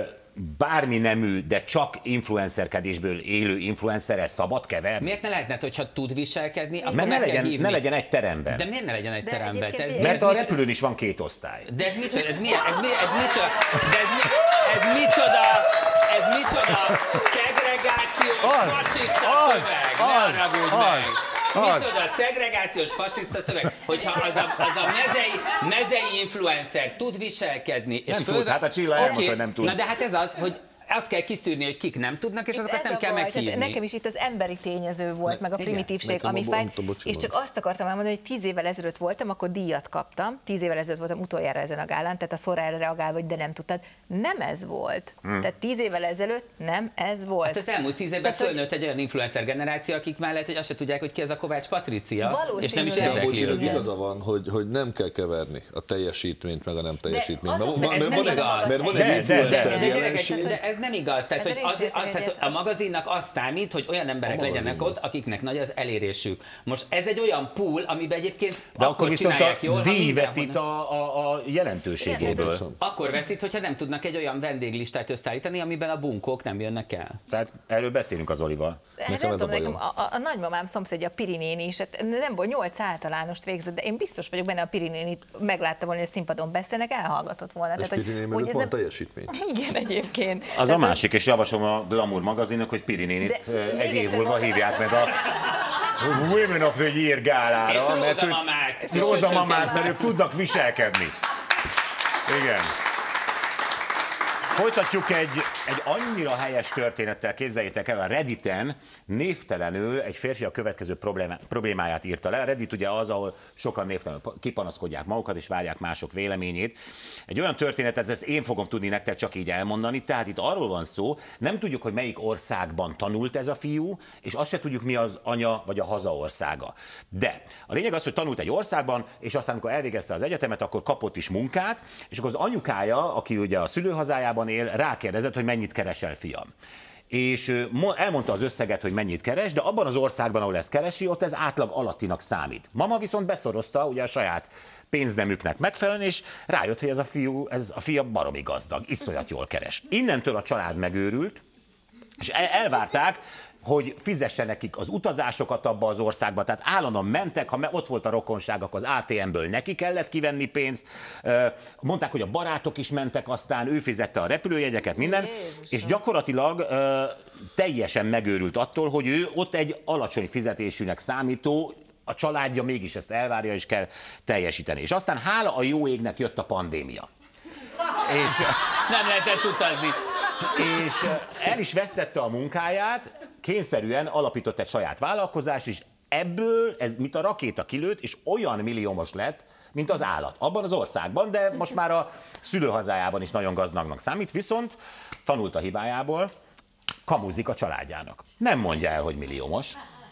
bármi nemű, de csak influencerkedésből élő influencerre szabad keverni? Miért ne lehetne, hogyha tud viselkedni, akkor Mert ne meg legyen, kell hívni. ne legyen egy teremben. De miért ne legyen egy de teremben? Ez, Mert a repülőn is van két osztály. De ez micsoda? Ez milyen? Ez, mi, ez micsoda? De ez, mi, ez micsoda? Ez micsoda? Szegregációs fasiszta szöveg. Az, az, az. Micsoda szegregációs fasiszta szöveg, hogyha az a, az a mezei, mezei influencer tud viselkedni. És nem fölve... tud, hát a Csilla elmondta, okay. hogy nem tud. Na de hát ez az, hogy azt kell kiszűrni, hogy kik nem tudnak, és azokat nem kell meghívni. Nekem is itt az emberi tényező volt, meg a primitívség, ami fáj. És csak azt akartam elmondani, hogy tíz évvel ezelőtt voltam, akkor díjat kaptam. Tíz évvel ezelőtt voltam utoljára ezen a gálán, tehát a Soraya reagálva, hogy de nem tudtad. Nem ez volt. Hmm. Tehát tíz évvel ezelőtt nem ez volt. Hát az elmúlt tíz évben fölnőtt egy olyan influencer generáció, akik már lehet, hogy azt se tudják, hogy ki az a Kovács Patricia, és nem is érdekli őket. Igaza van, hogy, hogy nem kell keverni a teljesítményt, meg a nem teljesítményt. Mert van egy influencer jelenség. ez nem igaz. Tehát, hogy az, a, tehát a magazinnak az számít, hogy olyan emberek legyenek ott, akiknek nagy az elérésük. Most ez egy olyan pool, amiben egyébként de akkor viszont a jól, díj veszít a, a, a jelentőségéből. Akkor veszít, hogyha nem tudnak egy olyan vendéglistát összeállítani, amiben a bunkók nem jönnek el. Tehát erről beszélünk az Olival. Nekem nem tudom, nekem a, a, a nagymamám szomszédja, a Piri néni is, hát nem volt nyolc általánost végzett, de én biztos vagyok benne, a Piri nénit meglátta volna, hogy a színpadon beszélnek, elhallgatott volna. És Piri néni mögött van teljesítmény. Igen, egyébként. Az a másik, és javaslom a Glamour magazinnak, hogy Piri nénit egy év múlva hívják meg a Women of the Year gálára. És Róza mamát. Róza mamát, mert ők tudnak viselkedni. Igen. Folytatjuk egy, egy annyira helyes történettel, képzeljétek el, a Redditen névtelenül egy férfi a következő problémáját írta le. A Reddit ugye az, ahol sokan névtelenül kipanaszkodják magukat és várják mások véleményét. Egy olyan történetet, ezt én fogom tudni nektek csak így elmondani, tehát itt arról van szó, nem tudjuk, hogy melyik országban tanult ez a fiú, és azt se tudjuk, mi az anya vagy a hazaországa. De a lényeg az, hogy tanult egy országban, és aztán, amikor elvégezte az egyetemet, akkor kapott is munkát, és akkor az anyukája, aki ugye a szülőhazájában él, rákérdezett, hogy mennyit keresel, fiam. És elmondta az összeget, hogy mennyit keres, de abban az országban, ahol ezt keresi, ott ez átlag alattinak számít. Mama viszont beszorozta ugye a saját pénznemüknek megfelelően, és rájött, hogy ez a fiú, ez a fia baromi gazdag, iszonyat jól keres. Innentől a család megőrült, és elvárták, hogy fizesse nekik az utazásokat abba az országba, tehát állandóan mentek, ha ott volt a rokonság, akkor az á té em-ből neki kellett kivenni pénzt, mondták, hogy a barátok is mentek, aztán ő fizette a repülőjegyeket, minden, Jézus. És gyakorlatilag teljesen megőrült attól, hogy ő ott egy alacsony fizetésűnek számító, a családja mégis ezt elvárja, és kell teljesíteni. És aztán hála a jó égnek jött a pandémia. És nem lehetett utazni. És el is vesztette a munkáját, kényszerűen alapított egy saját vállalkozást, és ebből ez mit a rakéta kilőtt, és olyan milliómos lett, mint az állat. Abban az országban, de most már a szülőhazájában is nagyon gazdagnak számít, viszont tanult a hibájából, kamuzik a családjának. Nem mondja el, hogy milliómos.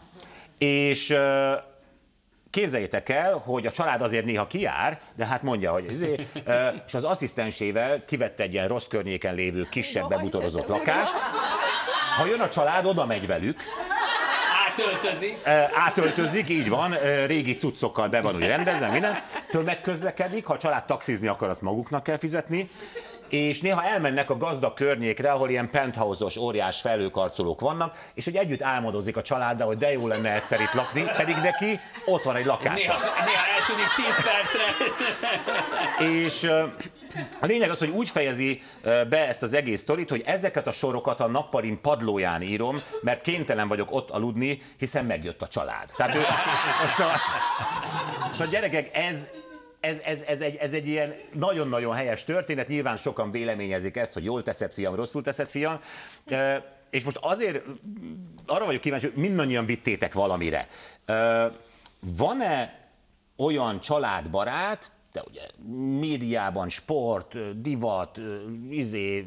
És képzeljétek el, hogy a család azért néha kijár, de hát mondja, hogy ezért, és az asszisztensével kivette egy ilyen rossz környéken lévő kisebb bebutorozott lakást. Ha jön a család, oda megy velük. Átöltözik. Átöltözik, így van, régi cuccokkal be van úgy rendezve, minden. Tömegközlekedik, ha a család taxizni akar, azt maguknak kell fizetni. És néha elmennek a gazdag környékre, ahol ilyen penthouse-os óriás felhőkarcolók vannak, és hogy együtt álmodozik a családdal, hogy de jó lenne egyszer itt lakni, pedig neki ott van egy lakása. Néha, néha eltűnik tíz percre. És a lényeg az, hogy úgy fejezi be ezt az egész sztorit, hogy ezeket a sorokat a nappalin padlóján írom, mert kénytelen vagyok ott aludni, hiszen megjött a család. Tehát ő, most a, szóval gyerekek, ez... Ez, ez, ez, egy, ez egy ilyen nagyon-nagyon helyes történet, nyilván sokan véleményezik ezt, hogy jól teszed, fiam, rosszul teszed, fiam, e, és most azért arra vagyok kíváncsi, hogy mindannyian vittétek valamire. E, van-e olyan családbarát, de ugye médiában, sport, divat, izé...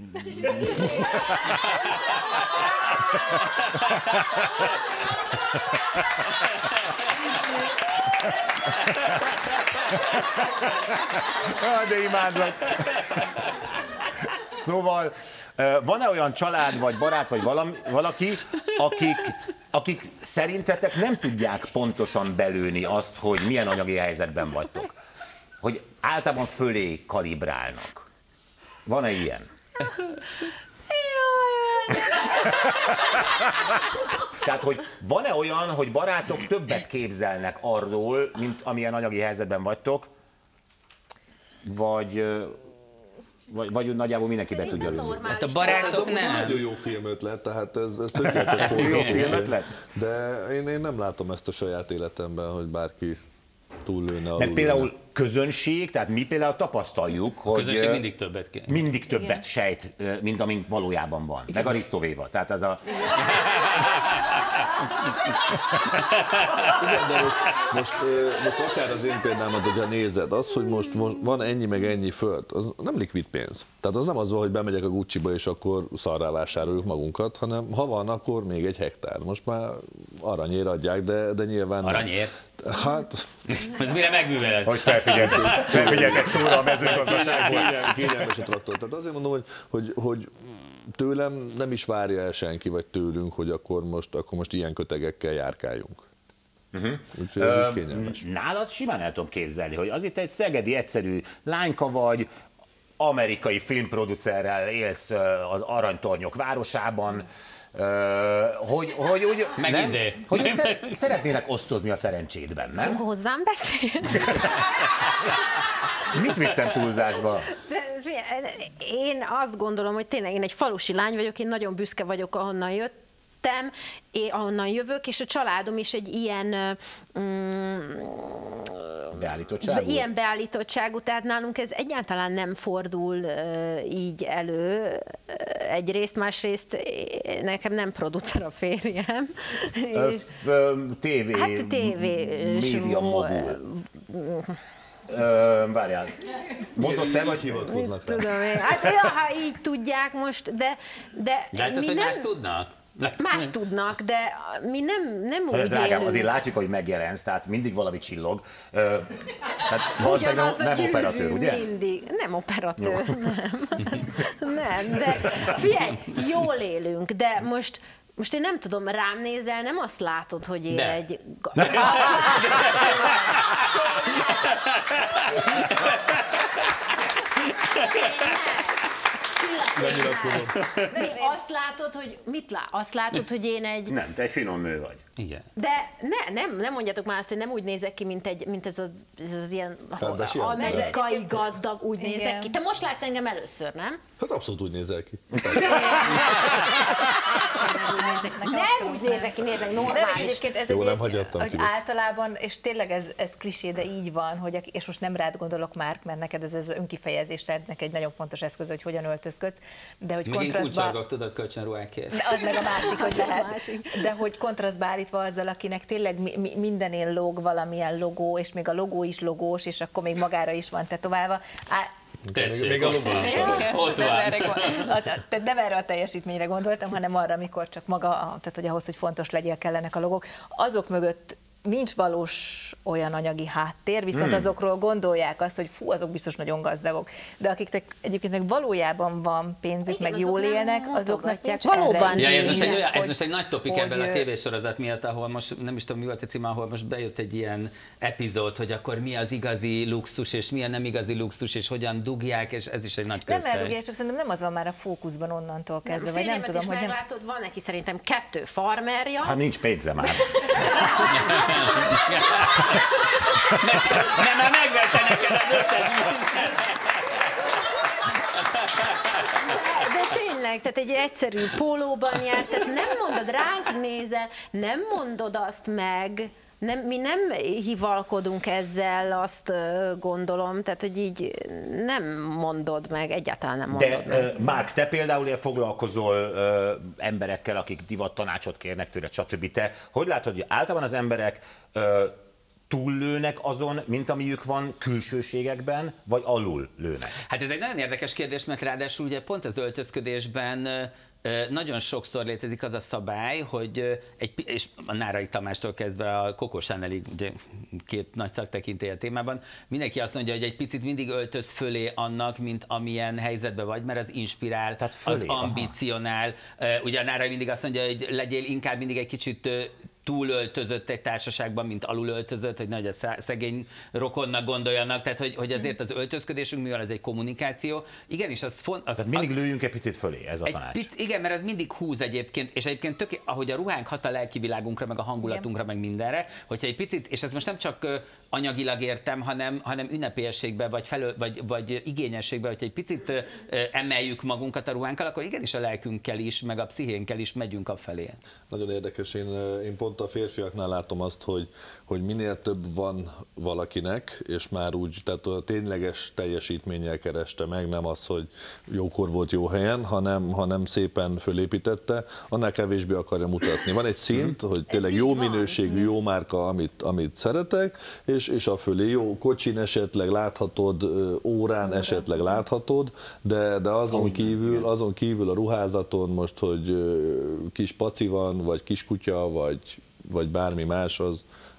De imádlak. Szóval van-e olyan család, vagy barát, vagy valami, valaki, akik, akik szerintetek nem tudják pontosan belőni azt, hogy milyen anyagi helyzetben vagytok? Hogy általában fölé kalibrálnak. Van-e ilyen? Tehát, hogy van-e olyan, hogy barátok többet képzelnek arról, mint amilyen anyagi helyzetben vagytok, vagy, vagy, vagy nagyjából mindenki be tudja lőni? Hát a barátok nem. Nagyon jó filmötlet, tehát ez, ez tökéletes jó filmötlet. De én, én nem látom ezt a saját életemben, hogy bárki túllőne alul. Mert például közönség, tehát mi például tapasztaljuk, hogy... Közönség mindig többet kér. Mindig többet igen. sejt, mint amink valójában van. Igen. Meg Arisztovéva. Tehát ez a... Igen, de most, most, most akár az én példámat, hogyha nézed, az, hogy most, most van ennyi meg ennyi föld, az nem likvid pénz. Tehát az nem az van, hogy bemegyek a Gucciba és akkor szarrá vásároljuk magunkat, hanem ha van, akkor még egy hektár. Most már aranyért adják, de, de nyilván... Aranyért? Hát... Ez mire megműveled? Hogy felfigyeltek, felfigyeltek szóra a mezőgazdaságból. Kényelmes a traktor. Tehát azért mondom, hogy, hogy, hogy tőlem nem is várja el senki, vagy tőlünk, hogy akkor most, akkor most ilyen kötegekkel járkáljunk. Uh-huh. Úgyhogy ez így kényelmes. Nálad simán el tudom képzelni, hogy az itt egy szegedi egyszerű lányka vagy, amerikai filmproducerrel élsz az Aranytornyok városában, hogy, hogy úgy, nem, hogy úgy szer, szeretnének osztozni a szerencsédben, nem? Hozzám beszél? Mit vittem túlzásba? De, én azt gondolom, hogy tényleg én egy falusi lány vagyok, én nagyon büszke vagyok, ahonnan jött. Én ahonnan jövök, és a családom is egy ilyen mm, beállítottságú? Ilyen beállítottságú, tehát nálunk ez egyáltalán nem fordul uh, így elő egyrészt, másrészt nekem nem producer a férjem. És, té vé, hát tévé média mogul. Ö, várjál, mondod te, vagy hivatkoznak rá? Tudom én, hát ja, ha így tudják most, de, de Látod, mi hogy nem... más tudnak? Más tudnak, de mi nem, nem úgy Drágám, élünk. azért látjuk, hogy megjelensz, tehát mindig valami csillog. Ö, tehát valószínűleg nem, nem operatőr, ugye? Mindig. Nem operatőr, nem. Nem, de figyelj, jól élünk, de most Most én nem tudom, rám nézel, nem azt látod, hogy én de. egy... Azt látod, hogy mit lát? Azt látod, hogy én egy... Nem, te egy finom nő vagy. Igen. De ne, nem, nem mondjátok már azt, hogy nem úgy nézek ki, mint, egy, mint ez, az, ez az ilyen Kardashian? amerikai gazdag, úgy Igen. nézek ki. Te most látsz engem először, nem? Hát abszolút úgy nézel ki. Nem úgy nézek ki, nézek Nem, és normális. egyébként ez Jó, egy, nem hagyattam hogy ki. általában, és tényleg ez, ez klisé, de így van, hogy, és most nem rád gondolok már, mert neked ez az önkifejezésre egy nagyon fontos eszköz, hogy hogyan öltözködsz, de hogy Meg én kontrasztba... kulcsorgok, tudod, kölcsönruhákért. De az meg a másik, hogy lehet. De hogy kontrasztba állítva azzal, akinek tényleg mi, mi, mindenén lóg valamilyen logó, és még a logó is logós, és akkor még magára is van tetoválva. Á, Tessék, még a ott van. Ott nem van. erre, gond- tehát nem erre a teljesítményre gondoltam, hanem arra, amikor csak maga, tehát hogy ahhoz, hogy fontos legyél, kellenek a logók. Azok mögött nincs valós olyan anyagi háttér, viszont hmm. azokról gondolják azt, hogy fú, azok biztos nagyon gazdagok. De akiknek egyébként valójában van pénzük, Igen, meg jól élnek, azoknak mutogatják. csak Valóban erre Ja, ez most egy, igényel, olyan, ez hogy- most egy nagy topik hogy, ebben a ö, tévésorozat miatt, ahol most nem is tudom, mi volt a címe, ahol most bejött egy ilyen epizód, hogy akkor mi az igazi luxus, és mi a nem igazi luxus, és hogyan dugják, és ez is egy nagy Nem közhely. eldugják, csak szerintem nem az van már a fókuszban onnantól kezdve, vagy nem Férjemet tudom, is hogy nem... meglátod, van neki szerintem kettő farmerja. Hát nincs pénze már. Nem, már megvette neked az összes mindent. De tényleg, tehát egy egyszerű pólóban jár, tehát nem mondod, ránk nézel, nem mondod azt meg, nem, mi nem hivalkodunk ezzel, azt ö, gondolom, tehát hogy így nem mondod meg, egyáltalán nem mondod De meg. uh, Márk, te például ilyen foglalkozol uh, emberekkel, akik divat tanácsot kérnek tőle, stb. Te hogy látod, hogy általában az emberek uh, túllőnek azon, mint amiük van külsőségekben, vagy alul lőnek? Hát ez egy nagyon érdekes kérdés, mert ráadásul ugye pont az öltözködésben ö, nagyon sokszor létezik az a szabály, hogy ö, egy, és a Nárai Tamástól kezdve a Coco Chanelig, ugye két nagy szaktekintély a témában, mindenki azt mondja, hogy egy picit mindig öltöz fölé annak, mint amilyen helyzetben vagy, mert az inspirál, Tehát fölé, az ambicionál. Ö, Ugye a Nárai mindig azt mondja, hogy legyél inkább mindig egy kicsit ö, túlöltözött egy társaságban, mint alulöltözött, hogy nagy a szegény rokonnak gondoljanak, tehát hogy, hogy azért az öltözködésünk, mivel ez egy kommunikáció, igenis az font... Az, Tehát mindig lőjünk egy picit fölé, ez a egy tanács. pic, igen, mert az mindig húz egyébként, és egyébként tök, ahogy a ruhánk hat a lelki világunkra, meg a hangulatunkra, meg mindenre, hogyha egy picit, és ezt most nem csak ö, anyagilag értem, hanem, hanem ünnepélyességbe, vagy, felő, vagy, vagy igényességbe, hogyha egy picit ö, ö, emeljük magunkat a ruhánkkal, akkor igenis a lelkünkkel is, meg a pszichénkkel is megyünk a felé. Nagyon érdekes, én, én pont a férfiaknál látom azt, hogy, hogy minél több van valakinek, és már úgy, tehát a tényleges teljesítménnyel kereste meg, nem az, hogy jókor volt jó helyen, hanem, hanem szépen fölépítette, annál kevésbé akarja mutatni. Van egy szint, hogy tényleg jó minőségű, jó márka, amit, amit szeretek, és, és a fölé jó kocsin esetleg láthatod, órán esetleg láthatod, de, de azon kívül, azon kívül a ruházaton most, hogy kis paci van, vagy kiskutya, vagy vagy bármi más, az,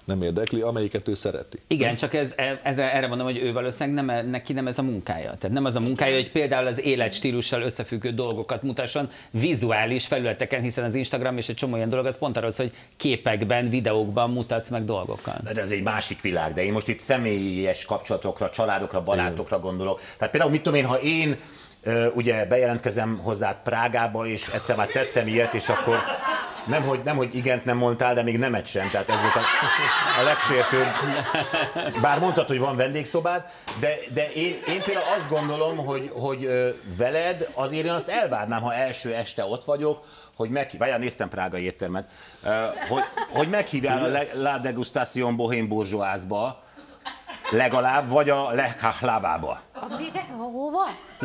nem érdekli, amelyiket ő szereti. Igen, csak ez, ez, erre mondom, hogy ő valószínűleg nem, neki nem ez a munkája. Tehát nem az a munkája, hogy például az életstílussal összefüggő dolgokat mutasson vizuális felületeken, hiszen az Instagram és egy csomó ilyen dolog az pont arról, hogy képekben, videókban mutatsz meg dolgokat. De ez egy másik világ, de én most itt személyes kapcsolatokra, családokra, barátokra gondolok. Tehát például mit tudom én, ha én ugye bejelentkezem hozzád Prágába, és egyszer már tettem ilyet, és akkor nem hogy, nem, hogy igent nem mondtál, de még nemet sem, tehát ez volt a, a legsértőbb. Bár mondtad, hogy van vendégszobád, de, de én, én például azt gondolom, hogy, hogy veled azért én azt elvárnám, ha első este ott vagyok, hogy meghív, várjál, néztem prágai éttermet, hogy, hogy meghívjál a La Degustation Bohème Bourgeoise-ba, legalább, vagy a Le Cachlavába. Hova?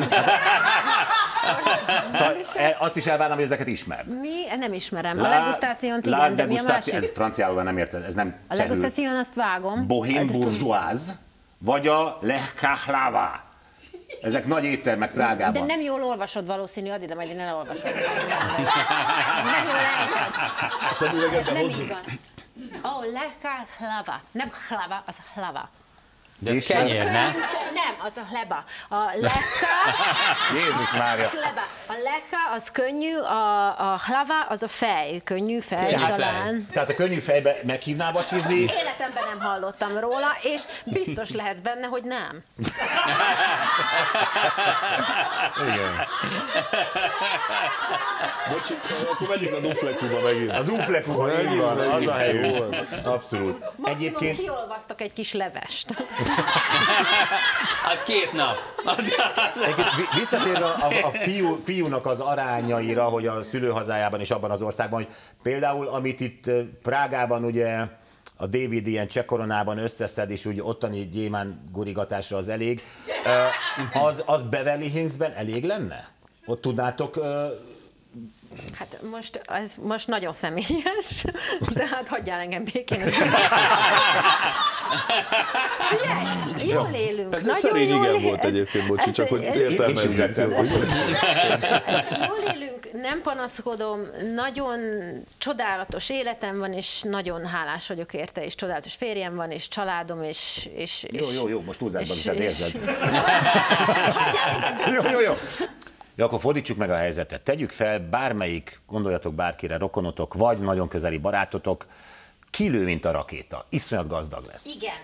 Szóval azt is elvárnám, hogy ezeket ismerd. Mi? Nem ismerem. A Degustation-t igen, de mi a másik? Ez franciául nem érted, ez nem A Degustation azt vágom. Bohème Bourgeoise, vagy a Le Cachlava. Ezek nagy éttermek Prágában. De nem jól olvasod valószínű, add ide, majd én elolvasom. Nem jól ejted. Ez nem így van. Ó, oh, Le Cachlava. Nem Chlava, az Hlava. De ez kenyér, nem? Nem, az a hleba. A leka... Jézus Mária! A leka az könnyű, a, a hlava az a fej. Könnyű fej Könnyű talán. fej. Tehát a könnyű fejbe meghívnál vacsizni? Életemben nem hallottam róla, és biztos lehetsz benne, hogy nem. Igen. Bocsi, akkor megyünk az Uflekuba megint. Az Uflekuba, így van, az a hely. Abszolút. Maximum Egyébként... kiolvasztok egy kis levest. Az két nap. Egyébként visszatérve a, a fiú, fiúnak az arányaira, hogy a szülőhazájában és abban az országban, hogy például amit itt Prágában ugye a David ilyen cseh koronában összeszed, és úgy ottani gyémán gurigatásra az elég, az, az Beverly Hillsben elég lenne? Ott tudnátok... Hát most, ez most nagyon személyes, de hát hagyjál engem békén. Figyelj, jól élünk. Ez nagyon szerény jól igen él- volt ez- egyébként, bocsi, ez- csak hogy ez- értelmezzük. Jól élünk, nem panaszkodom, nagyon csodálatos életem van, és nagyon hálás vagyok érte, és csodálatos férjem van, és családom, és... és Jó, és- jó, jó, most túlzásban és- is és- érzed. Jó, jó, jó. Ja, akkor fordítsuk meg a helyzetet. Tegyük fel, bármelyik, gondoljatok bárkire, rokonotok, vagy nagyon közeli barátotok, kilő, mint a rakéta. Iszonyat gazdag lesz. Igen.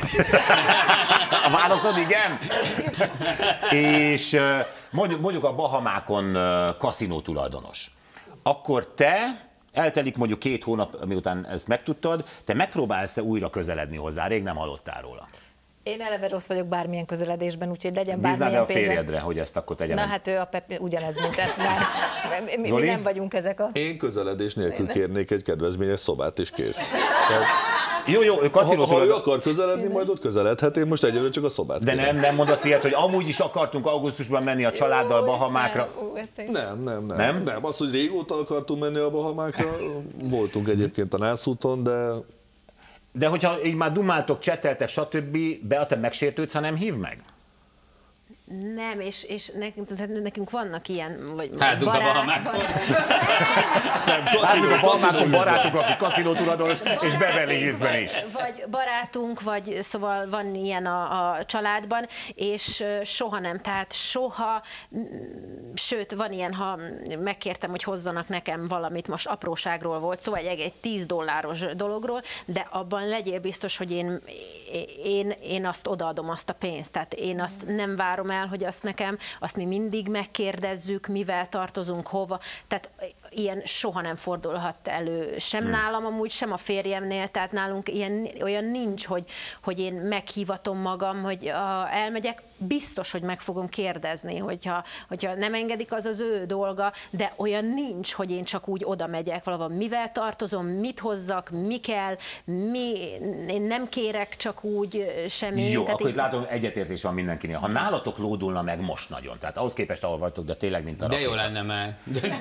A válaszod igen? És ö, mondjuk, mondjuk a Bahamákon ö, kaszinó tulajdonos. Akkor te, eltelik mondjuk két hónap, miután ezt megtudtad, te megpróbálsz-e újra közeledni hozzá? Rég nem hallottál róla. Én eleve rossz vagyok bármilyen közeledésben, úgyhogy legyen Bíznád bármilyen a pénzem. férjedre, hogy ezt akkor tegyen Na meg? hát ő a Pep, ugyanez, mint mi, mi, Zoli? mi nem vagyunk ezek a... Én közeledés nélkül kérnék egy kedvezményes szobát, és kész. Tehát, Jó, jó, ő ha, kaszinó ha ő tulajdonos. akar közeledni, majd ott közeledhet, én most egyelőre csak a szobát De kérem. nem, nem mondasz ilyet, hogy amúgy is akartunk augusztusban menni a családdal Bahamákra. Ú, ezt én- Nem, nem, nem, Nem? nem. Az, hogy régóta akartunk menni a Bahamákra, voltunk egyébként a Nászúton, de De hogyha így már dumáltok, cseteltek, stb., Beata megsértődsz, ha nem hív meg? Nem, és, és nekünk, tehát nekünk vannak ilyen, vagy Házunk a barát, Bahamákon. vagy- Látjuk a Bahamákon barátok, aki kaszinó tulajdonos, és Beverly Hillsben is. Vagy barátunk, vagy szóval van ilyen a, a családban, és ö, soha nem, tehát soha, m, sőt, van ilyen, ha megkértem, hogy hozzanak nekem valamit, most apróságról volt szó, egy, egy tíz dolláros dologról, de abban legyél biztos, hogy én, én, én azt odaadom, azt a pénzt, tehát én azt nem várom el, hogy azt nekem, azt mi mindig megkérdezzük, mivel tartozunk, hova, tehát ilyen soha nem fordulhat elő sem hmm. nálam amúgy, sem a férjemnél, tehát nálunk ilyen, olyan nincs, hogy, hogy én meghívatom magam, hogy a, elmegyek, biztos, hogy meg fogom kérdezni, hogyha, hogyha nem engedik, az az ő dolga, de olyan nincs, hogy én csak úgy oda megyek valahol, mivel tartozom, mit hozzak, mi kell, mi, én nem kérek csak úgy semmi. Jó, tehát akkor így- itt látom, egyetértés van mindenkinél. Ha nálatok lódulna meg most nagyon, tehát ahhoz képest, ahol vagytok, de tényleg, mint a De rakéta. jó lenne meg.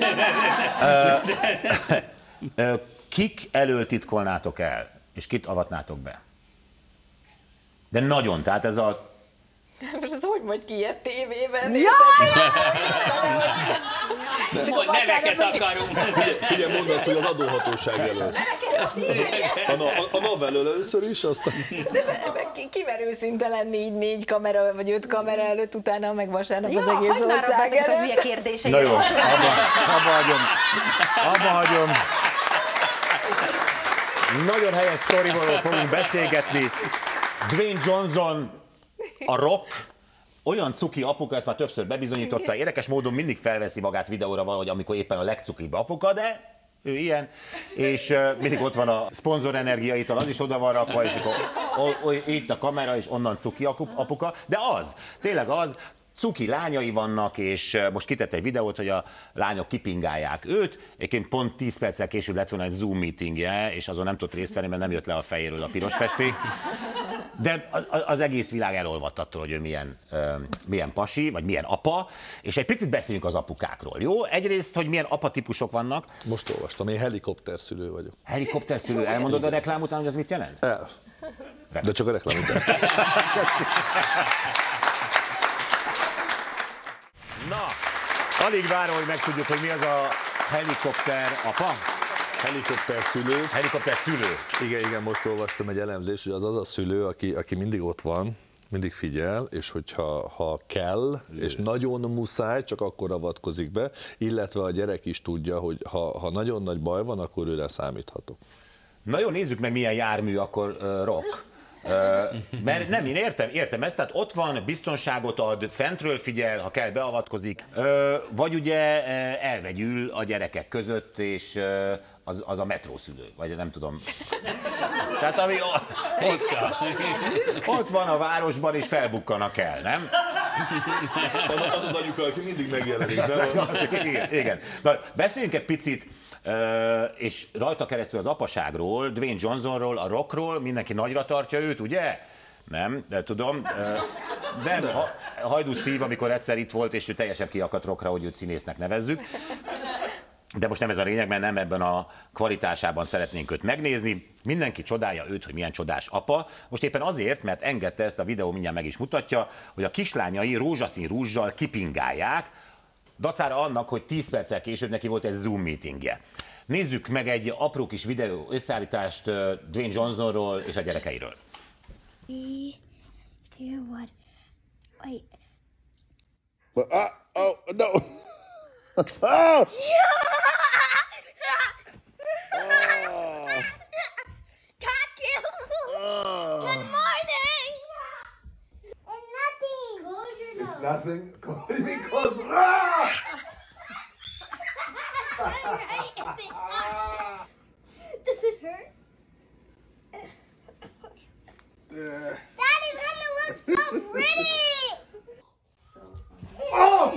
Ö, Kik elől titkolnátok el, és kit avatnátok be? De nagyon, tehát ez a... Most ez hogy mondj ki ilyet tévében? Ja, Mondj neveket akarunk. Figyelj, mondd azt, hogy az adóhatóság előtt. A, a, a NAV elől először is, aztán... De kimer őszinte lenni így négy kamera, vagy öt kamera előtt, utána meg vasárnap Ja, az egész ország előtt. A hülye előtt. kérdéseit. Na jó, abba, abba hagyom. Abba hagyom. Nagyon helyes sztoriból fogunk beszélgetni. Dwayne Johnson, a Rock, olyan cuki apuka, ezt már többször bebizonyította, érdekes módon mindig felveszi magát videóra valahogy, amikor éppen a legcukibb apuka, de ő ilyen, és uh, mindig ott van a szponzor energiaital, az is oda van rakva, és akkor o, o, itt a kamera, és onnan cuki apuka, de az, tényleg az, cuki lányai vannak, és most kitette egy videót, hogy a lányok kipingálják őt. Egyébként pont tíz perccel később lett volna egy Zoom meetingje, és azon nem tudott részt venni, mert nem jött le a fejéről a piros festék. De az egész világ elolvadt attól, hogy ő milyen, milyen pasi, vagy milyen apa, és egy picit beszéljünk az apukákról, jó? Egyrészt, hogy milyen apatípusok vannak. Most olvastam, én helikopterszülő vagyok. Helikopterszülő, elmondod a reklám után, hogy az mit jelent? El. De csak a reklám után. Na, alig várom, hogy megtudjuk, hogy mi az a helikopter apa. Helikopter szülő. Helikopter szülő. Igen, igen, most olvastam egy elemzést, hogy az az a szülő, aki, aki mindig ott van, mindig figyel, és hogyha ha kell, Lő. és nagyon muszáj, csak akkor avatkozik be, illetve a gyerek is tudja, hogy ha, ha nagyon nagy baj van, akkor őre számíthatok. Na jó, nézzük meg, milyen jármű akkor uh, Rock. Uh, mert nem, én értem, értem ezt, tehát ott van, biztonságot ad, fentről figyel, ha kell, beavatkozik, uh, vagy ugye uh, elvegyül a gyerekek között, és uh, az, az a metrószülő, vagy nem tudom. Tehát ami ott, ott van a városban, és felbukkanak el, nem? Az az anyuka, aki mindig megjelenik. Igen, igen. Na, beszéljünk egy picit, Uh, és rajta keresztül az apaságról, Dwayne Johnsonról, a Rockról, mindenki nagyra tartja őt, ugye? Nem, de tudom. Uh, nem, ha, Hajdú Steve, amikor egyszer itt volt, és ő teljesen kiakadt Rockra, hogy őt színésznek nevezzük. De most nem ez a lényeg, mert nem ebben a kvalitásában szeretnénk őt megnézni. Mindenki csodálja őt, hogy milyen csodás apa. Most éppen azért, mert engedte, ezt a videó mindjárt meg is mutatja, hogy a kislányai rózsaszín rúzsal kipingálják, dacára annak, hogy tíz perccel később neki volt egy Zoom meetingje. Nézzük meg egy apró kis videó összeállítást Dwayne Johnsonról és a gyerekeiről. Three, two, one. Wait. Uh, oh, no. Oh! Got you. Good morning. It's nothing. Close your nose. It's nothing. Close me close. Ah! Does it hurt? Daddy's gonna look so pretty. Oh!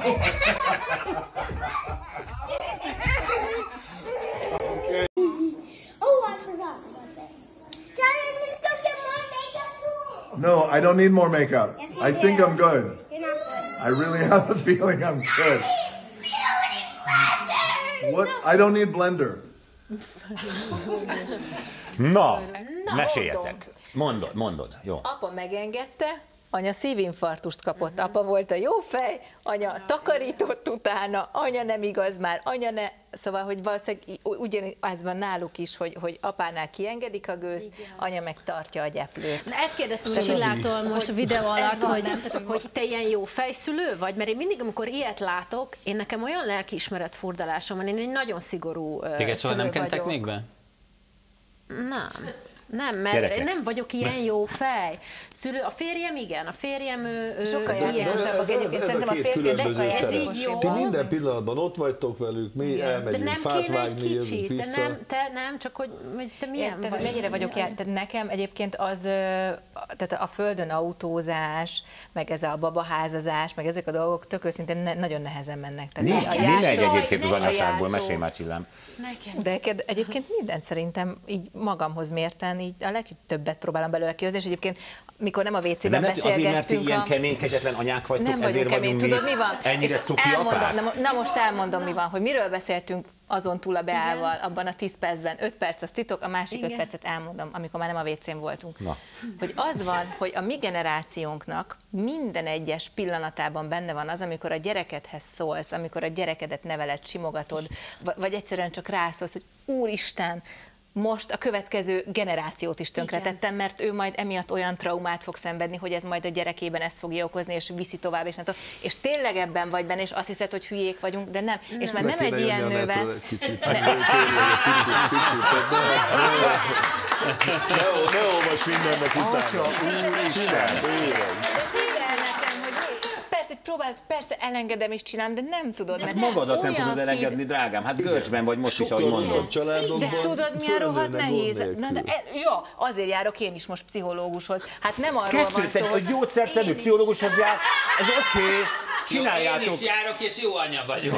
Oh, I forgot about this. Daddy, let's go get more makeup tools. No, I don't need more makeup. Yes, you I think do. I'm good. You're not good. I really have a feeling I'm good. Beauty blender. What? I don't need blender. Na, Na, meséljetek. Mondod, mondod, jó. Apa megengedte, anya szívinfarktust kapott, apa volt a jó fej, anya takarított utána, anya nem igaz már, anya ne, szóval, hogy valószínűleg ugyanez van náluk is, hogy, hogy apánál kiengedik a gőzt, igen. Anya meg tartja a gyeplőt. Na ezt kérdeztem a Csillától most a videó alatt, van, hogy, nem? hogy te ilyen jó fejszülő vagy, mert én mindig, amikor ilyet látok, én nekem olyan lelkiismeret furdalásom van, én egy nagyon szigorú Téged soha nem kentek vagyok. még be? Nem. Nem, mert Gyerekek. én nem vagyok ilyen jó fej. Szülő, a férjem igen, a férjem ő, ő Sokkal ilyen. játékosabbak Ez- ez- egyébként, ez a szerintem a két férfiak, de különböző ez szerep. így jó. Ti minden pillanatban ott vagytok velük, mi De elmegyünk nem fát kéne egy vágni, jövünk kicsit, de vissza. nem, te nem, csak hogy, hogy te milyen Tehát, vagy. hogy mennyire vagyok, já... tehát nekem egyébként az, ö, tehát a földön autózás, meg ez a babaházazás, meg ezek a dolgok tök őszintén ne, nagyon nehezen mennek. Tehát Mi, a mi játszó- megy egyébként az nekem a anyaságból? játszó- Mesélj már, Csillám. Nekem. De neked egyébként mindent szerintem így magamhoz mérten, így a legtöbbet próbálom belőle kihozni, és egyébként mikor nem a vé cében Nem, azért, mert ti beszélgettünk ilyen a... kemény, kegyetlen anyák vagytok, Nem ezért vagyunk kemény. vagyunk Tudod, mi mi van? ennyire És cuki elmondom, apák? na, na most elmondom, mi van, hogy miről beszéltünk azon túl a beával, abban a tíz percben, öt perc az titok, a másik Igen. öt percet elmondom, amikor már nem a vécén voltunk. Na. Hogy az van, hogy a mi generációnknak minden egyes pillanatában benne van az, amikor a gyerekedhez szólsz, amikor a gyerekedet neveled, simogatod, vagy egyszerűen csak rászólsz, hogy Úristen, most a következő generációt is tönkretettem, mert ő majd emiatt olyan traumát fog szenvedni, hogy ez majd a gyerekében ezt fogja okozni, és viszi tovább, és nem tudom. És tényleg ebben vagy benne, és azt hiszed, hogy hülyék vagyunk, de nem. nem. És már nem egy ilyen nővel... Egy kicsit. Ne, ne olvas mindennek utána. Úristen! Persze, próbáld, persze elengedem és csinálom, de nem tudod, mert Magadat nem olyan tudod elengedni, feed- drágám. Hát görcsben vagy most is, ahogy Sokkal mondod. rosszabb családokban De tudod, milyen rohadt fölnőnek nehéz? gond Na, de, nélkül. e, jó, azért járok én is most pszichológushoz. Hát nem arról van Kettőt, szó, egy gyógyszerszedő pszichológushoz jár, ez oké, okay, csináljátok. Én is járok, és jó anya vagyok.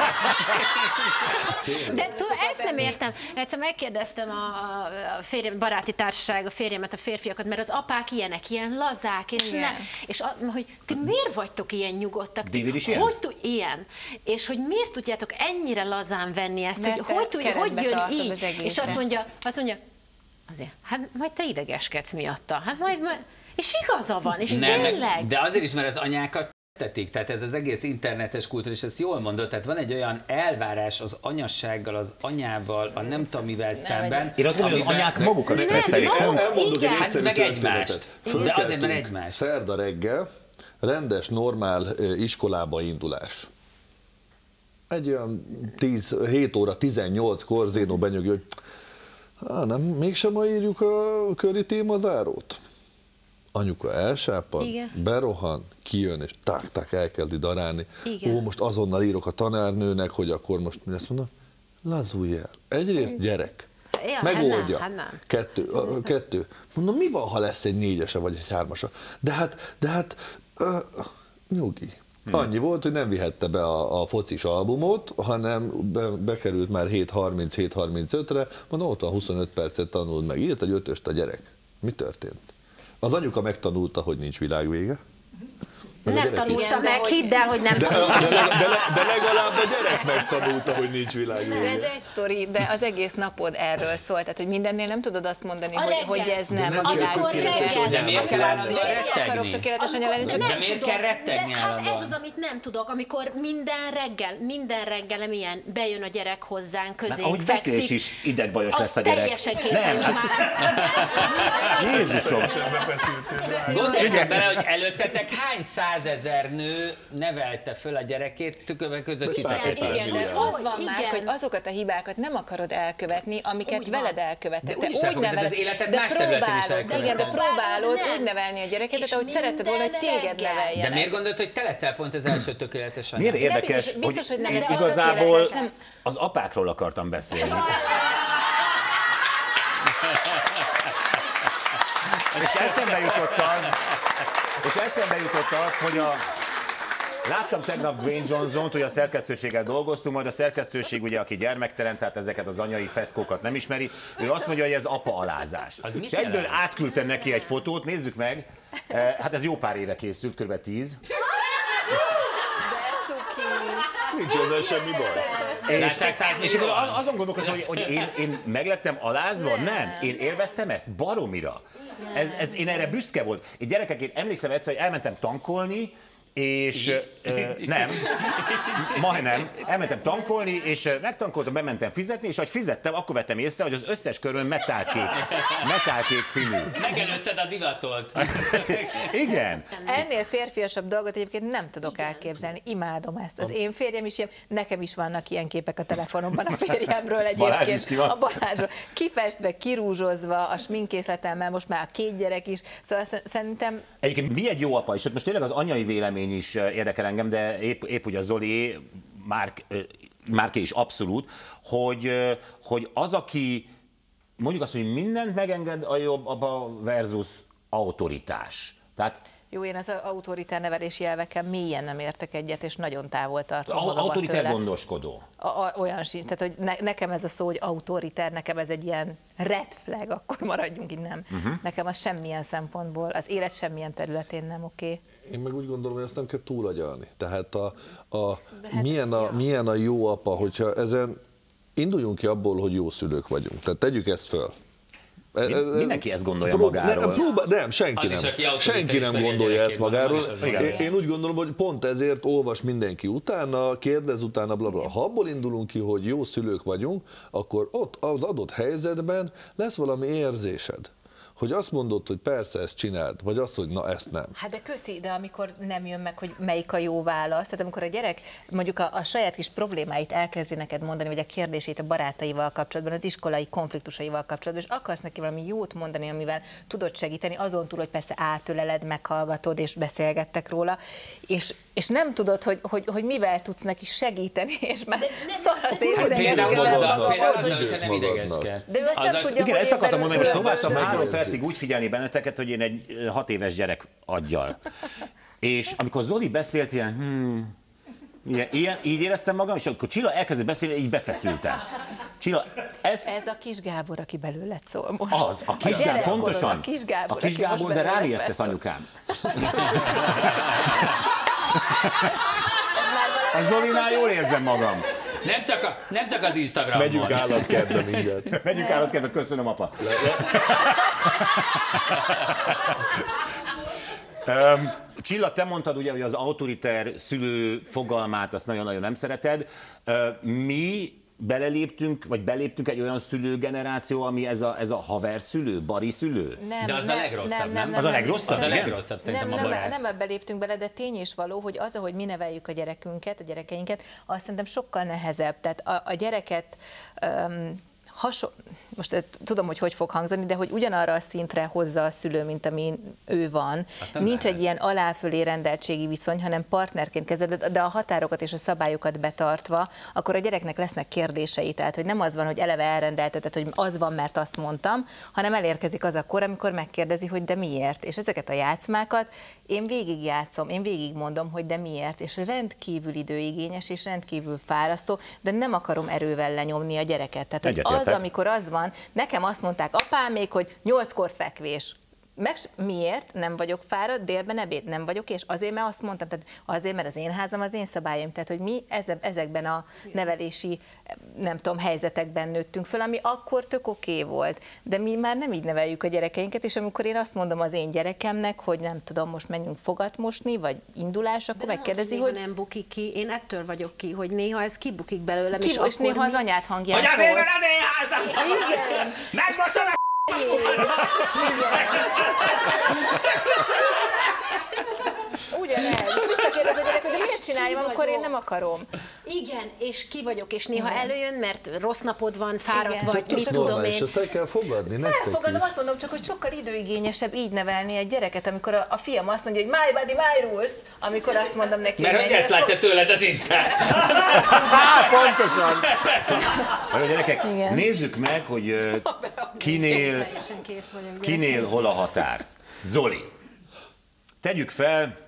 De tudod, ezt nem értem. Egyszer megkérdeztem a, a férjem, baráti társaság, a férjemet, a férfiakat, mert az apák ilyenek, ilyen lazák, és, Igen. ne, és a, hogy ti miért vagytok ilyen nyugodtak? David is ilyen? Hogy tud, ilyen. És hogy miért tudjátok ennyire lazán venni ezt, Mert hogy te hogy, tudja, hogy keretbe jön tartod így? az egészet. És azt mondja, azt mondja, azért, hát majd te idegeskedsz miatta. Hát majd, majd és igaza van, és Nem, tényleg. de azért is, mert az anyákat tetik, tehát ez az egész internetes kultúra, és ezt jól mondod, tehát van egy olyan elvárás az anyassággal, az anyával, a nem tudom mivel szemben. Én azt gondolom, hogy az amiben- anyák magukat Nem, stresszelik. nem. pont. Elmondok egy Igen. Hát egyszerű meg történetet. egymást. De Fölkeltünk azért, mert egymást. Szerda reggel, rendes, normál eh, iskolába indulás. Egy olyan tíz, hét óra tizennyolckor Zénó benyögi, hogy Há, nem, mégsem ma írjuk a köri témazárót. Anyuka elsápad, Igen. berohan, kijön, és tak-tak elkezdi darálni. Igen. Ó, most azonnal írok a tanárnőnek, hogy akkor most mi lesz mondom? Lazulj el. Egyrészt gyerek. Ja, Megoldja. hát nem, hát nem. Kettő, a, kettő. Mondom, mi van, ha lesz egy négyese vagy egy hármasa? De hát, de hát, uh, nyugi. Annyi volt, hogy nem vihette be a, a focis albumot, hanem be, bekerült már hét harminc hét harmincötre, mondom, ott van huszonöt percet tanult meg, írt egy ötöst a gyerek. Mi történt? Az anyuka megtanulta, hogy nincs világvége. Meg a Nem gyerek is. tanulta Igen, de meg, hogy- hidd el, hogy nem De, de, tanulta. de, de, de legalább a gyerek megtanulta, hogy nincs De ez világvége. egy sztori, de az egész napod erről szól, tehát hogy mindennél nem tudod azt mondani, A hogy, reggel. hogy ez nem nem a kell világ tökéletes vége. lenni. De miért kell állandóan Nem akarok rettegni? tökéletes anya lenni, csak De nem miért tudom, kell rettegni de hát ez állandóan? az, amit nem tudok, amikor minden reggel, minden reggel milyen bejön a gyerek hozzánk, Mert közénk ahogy fekszik. beszélés is idegbajos Az lesz a gyerek. teljesen kész Nem, vagyok hát már. Jézusom. Gondoljatok bele, hogy előttetek hány százezer nő nevelte föl a gyerekét tököve között titeket. Igen, de Zsilián. az van Igen. már, hogy azokat a hibákat nem akarod elkövetni, amiket Úgy van. veled elkövetett. De úgyis elfogod, de az életed más területén is próbálod, de igen, de elköveted. próbálod Nem. úgy nevelni a gyerekedet, És ahogy szeretted volna, hogy minden téged reggel. De neveljenek. miért gondolod, hogy te leszel pont az első tökéletes anya? Miért De érdekes, biztos- biztos, hogy hogy nem én lesz a igazából tökéletes, nem. az apákról akartam beszélni. És eszembe jutott az, és eszembe jutott az, hogy a Láttam tegnap Dwayne Johnson-t, hogy a szerkesztőséggel dolgoztunk, majd a szerkesztőség, ugye, aki gyermektelen, tehát ezeket az anyai feszkókat nem ismeri, ő azt mondja, hogy ez apa alázás. Az mit És egyből jelent? átküldtem neki egy fotót, nézzük meg, Eh, hát ez jó pár éve készült, kb. tíz. De cuki. Nincs ezzel semmi baj. És, Látták száz és akkor millióan? az- azon gondolkozom, hogy, hogy én, én meglettem alázva? Nem. nem. Én élveztem ezt baromira. Ez, ez, én erre büszke volt. Én gyerekek, én emlékszem egyszer, hogy elmentem tankolni, és ö, nem, majdnem, elmentem tankolni, és ö, megtankoltam, bementem fizetni, és ahogy fizettem, akkor vettem észre, hogy az összes körön metálkék, metálkék színű. Megelőzted a divatot. Igen. Ennél férfiasabb dolgot egyébként nem tudok elképzelni. Imádom ezt. Az én férjem is ilyen, nekem is vannak ilyen képek a telefonomban a férjemről egyébként. Balázs is ki van. A Balázsról. Kifestve, kirúzsozva, a sminkkészletemmel, most már a két gyerek is. Szóval sz- szerintem Egyébként mi egy jó apa, és ott most tényleg az anyai vélemény is eh, érdekel engem, de épp, épp ugye a Zoli, Márk, eh, Márké is abszolút, hogy, eh, hogy az, aki mondjuk azt, hogy mindent megenged, a jobb apa versus autoritás. Tehát jó, én az autoritár nevelési elvekkel mélyen nem értek egyet, és nagyon távol tartom magamat autoritár tőle. gondoskodó. A, a, olyan sincs. Tehát, hogy ne, nekem ez a szó, hogy autoritár, nekem ez egy ilyen red flag, akkor maradjunk innen. Uh-huh. Nekem az semmilyen szempontból, az élet semmilyen területén nem oké. Okay. Én meg úgy gondolom, hogy ezt nem kell túlagyalni. Tehát a, a, milyen, a, milyen a jó apa, hogyha ezen induljunk ki abból, hogy jó szülők vagyunk. Tehát tegyük ezt föl. Mindenki ezt gondolja Próba, magáról. Nem, próba, nem senki az nem. Is, senki nem gondolja ezt magáról. Én, én úgy gondolom, hogy pont ezért olvas mindenki utána, kérdez utána, blablabla. Ha abból indulunk ki, hogy jó szülők vagyunk, akkor ott az adott helyzetben lesz valami érzésed. Hogy azt mondod, hogy persze ezt csináld, vagy azt, hogy na ezt nem. Hát de köszi, de amikor nem jön meg, hogy melyik a jó válasz, tehát amikor a gyerek mondjuk a, a saját kis problémáit elkezdi neked mondani, vagy a kérdését a barátaival kapcsolatban, az iskolai konfliktusaival kapcsolatban, és akarsz neki valami jót mondani, amivel tudod segíteni, azon túl, hogy persze átöleled, meghallgatod, és beszélgettek róla, és, és nem tudod, hogy, hogy, hogy mivel tudsz neki segíteni, és már szar az én idegeskedett. Nem idegeskedett. De ő ezt nem tudja, igen, ezt akartam mondani, most próbáltam különböző- három percig úgy figyelni benneteket, hogy én egy hat éves gyerek aggyal. És amikor Zoli beszélt, ilyen, hmm, ilyen, ilyen, így éreztem magam, és akkor Csilla elkezdett beszélni, így befeszültem. Csilla, ez... Ez a kis Gábor, aki belőled szól most. Az, a kis A Gábor, gyerekkoron, pontosan. A kis Gábor, a kis aki Gábor, most de rám belőled ijesztesz, beszól. anyukám. A Zolinál jól érzem magam. Nem csak, a, nem csak az Instagramon. Megyünk állatkertbe mindjárt. Megyünk állatkertbe, köszönöm, apa. Um, Csilla, te mondtad ugye, hogy az autoriter szülő fogalmát azt nagyon-nagyon nem szereted. Uh, mi beleléptünk, vagy beléptünk egy olyan szülőgeneráció, ami ez a, ez a haver szülő, bari szülő? Nem, De az nem, a legrosszabb, nem, nem? nem, Az a nem, legrosszabb, Az a igen? legrosszabb szerintem nem, a nem, barát. nem ebbe léptünk bele, de tény és való, hogy az, ahogy mi neveljük a gyerekünket, a gyerekeinket, azt szerintem sokkal nehezebb. Tehát a, a gyereket um, hason... most ezt tudom, hogy hogy fog hangzani, de hogy ugyanarra a szintre hozza a szülő, mint ami ő van. Nincs egy ilyen alá-fölé rendeltségi viszony, hanem partnerként kezded, de a határokat és a szabályokat betartva, akkor a gyereknek lesznek kérdései. Tehát, hogy nem az van, hogy eleve elrendelteted, hogy az van, mert azt mondtam, hanem elérkezik az a kor, amikor megkérdezi, hogy de miért. És ezeket a játszmákat én végigjátszom, én végigmondom, hogy de miért. És rendkívül időigényes és rendkívül fárasztó, de nem akarom erővel lenyomni a gyereket. Tehát, hogy Egyetértek. az, amikor az van, nekem azt mondták apámék, hogy nyolckor fekvés. Meg, miért nem vagyok fáradt, délben ebéd nem vagyok, és azért, mert azt mondtam, tehát azért, mert az én házam, az én szabályom, tehát hogy mi ezekben a nevelési, nem tudom, helyzetekben nőttünk föl, ami akkor tök oké volt, de mi már nem így neveljük a gyerekeinket, és amikor én azt mondom az én gyerekemnek, hogy nem tudom, most menjünk fogat mosni, vagy indulás, akkor De megkérdezi, néha hogy nem bukik ki, én ettől vagyok ki, hogy néha ez kibukik belőlem, ki, és, és néha akkor az mi... anyát hangján Hogy azért, mert az én házam! Igen. Megmosom a Ugyanez. És visszakérdez a gyerek, hogy de miért csináljam, amikor én nem akarom. Igen, és ki vagyok, és néha előjön, mert rossz napod van, fáradt Igen. vagy, Tehát mit Tök tudom normális, én. ezt el kell fogadni nektek Elfogadom, is. azt mondom csak, hogy sokkal időigényesebb így nevelni egy gyereket, amikor a, a fiam azt mondja, hogy my body, my rules, amikor azt mondom neki, Mert hogy menjél ezt látja tőled az Instán. Há, pontosan! Jó, gyerekek, Igen. nézzük meg, hogy ö, kinél, Teljesen kész vagyok. kinél hol a határ. Zoli, tegyük fel,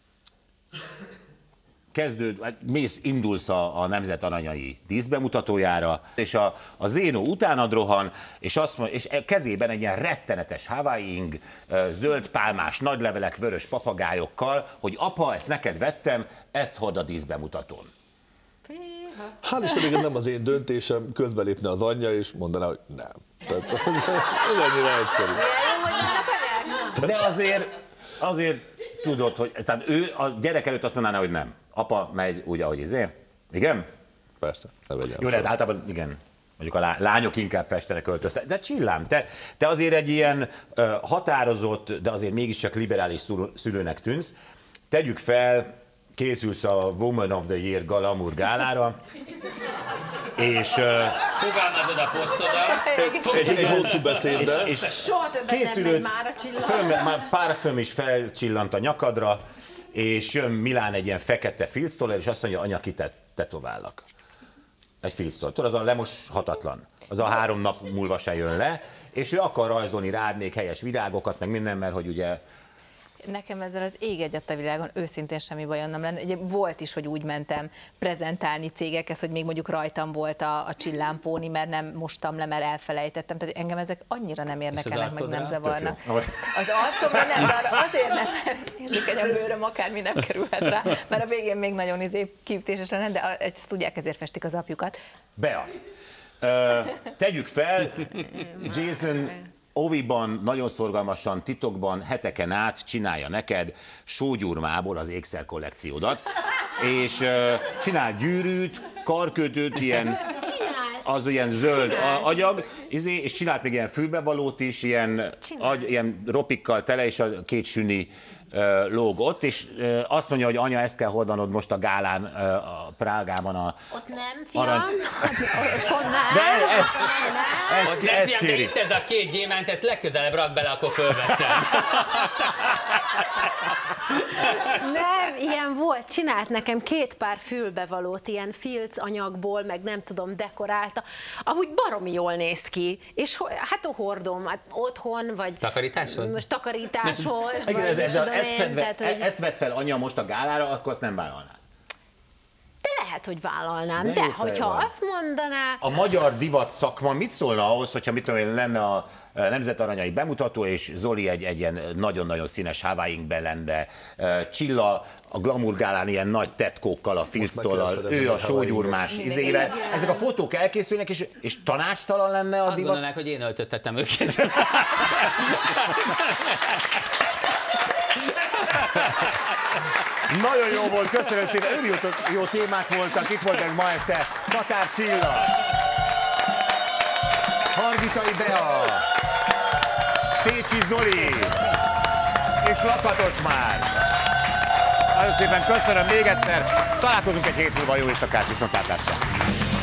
kezdőd, hát mész, indulsz a, a Nemzet Aranyai díszbemutatójára, és a, a Zénó utánad rohan, és, azt mond, és kezében egy ilyen rettenetes Hawaii-ing, zöld pálmás, nagylevelek, vörös papagályokkal, hogy apa, ezt neked vettem, ezt hord a díszbemutatón. Hál' Istennek nem az én döntésem, közbelépne az anyja, és mondaná, hogy nem. Tehát ez, ez annyira egyszerű. De azért, azért tudod, hogy tehát ő a gyerek előtt azt mondaná, hogy nem. Apa megy úgy, ahogy izé. Igen? Persze, ne vegyem. Jó, de hát általában igen. Mondjuk a lá- lányok inkább festenek, öltöztek. De Csillám, te, te azért egy ilyen uh, határozott, de azért mégiscsak liberális szülő- szülőnek tűnsz. Tegyük fel, készülsz a Woman of the Year Glamour gálára, és, uh, Fogalmazod a posztodat. Egy, egy hosszú beszéddel. és, és Soha többet nem megy készülődsz, már a csillag. föl, már parfüm is felcsillant a nyakadra, és jön Milán egy ilyen fekete filctoller, és azt mondja, anya, kitet tetovállak. Egy filctoller. Tudod, az a lemoshatatlan. Az a három nap múlva se jön le, és ő akar rajzolni rád még helyes virágokat, meg minden, mert hogy ugye nekem ezzel az ég egyet a világon őszintén semmi bajom nem lenne. Ugye volt is, hogy úgy mentem prezentálni cégekhez, hogy még mondjuk rajtam volt a, a csillámpóni, mert nem mostam le, mert elfelejtettem. Tehát engem ezek annyira nem érdekelnek, meg nem zavarnak. Az arcomra nem, de azért nem, érzékeny a bőröm, akármi nem kerülhet rá, mert a végén még nagyon izé kiütéses lenne, de ezt tudják, ezért festik az apjukat. Bea, uh, tegyük fel, Jason óviban, nagyon szorgalmasan, titokban, heteken át csinálja neked sógyurmából az ékszer kollekciódat, és uh, csinál gyűrűt, karkötőt, ilyen, az ilyen zöld agyag, izé, és csinált még ilyen fülbevalót is, ilyen, agy, ilyen ropikkal tele, és a két süni uh, lóg ott, és uh, azt mondja, hogy anya, ezt kell hordanod most a gálán, uh, a Prágában a... Ott nem, fiam, arany... ott nem. De ez, ez, Ott ez, nem, fiam, de itt ez a két gyémánt, ezt legközelebb rak bele, akkor fölveszem. Nem, ilyen volt, csinált nekem két pár fülbevalót, ilyen filc anyagból, meg nem tudom, dekorálta. Amúgy baromi jól néz ki, és hát a hordom, hát otthon, vagy... Takarításhoz? Most takarításhoz. igen, ez, ez, a, ezt, én, fedve, tehát, hogy... ezt vett fel anya most a gálára, akkor azt nem vállalnád. De lehet, hogy vállalnám, De de, jó de hogyha vagy. azt mondaná... A magyar divat szakma mit szólna ahhoz, hogyha mit tudom én, lenne a nemzetaranyai bemutató, és Zoli egy, egy ilyen nagyon-nagyon színes Hawaii-inkben lenne, Csilla a Glamour gálán ilyen nagy tetkókkal, a filctollal, ő a sógyurmás izével. Ezek a fotók elkészülnek, és, és tanácstalan lenne a Azt divat? gondolnák, hogy én öltöztettem őket. Nagyon jó volt, köszönöm szépen, örülök, jó témák voltak, itt voltak ma este Tatár Csilla, Hargitai Bea, Szécsi Zoli és Lakatos Márk. Nagyon szépen köszönöm még egyszer, találkozunk egy hét múlva, jó éjszakát, viszontlátásra!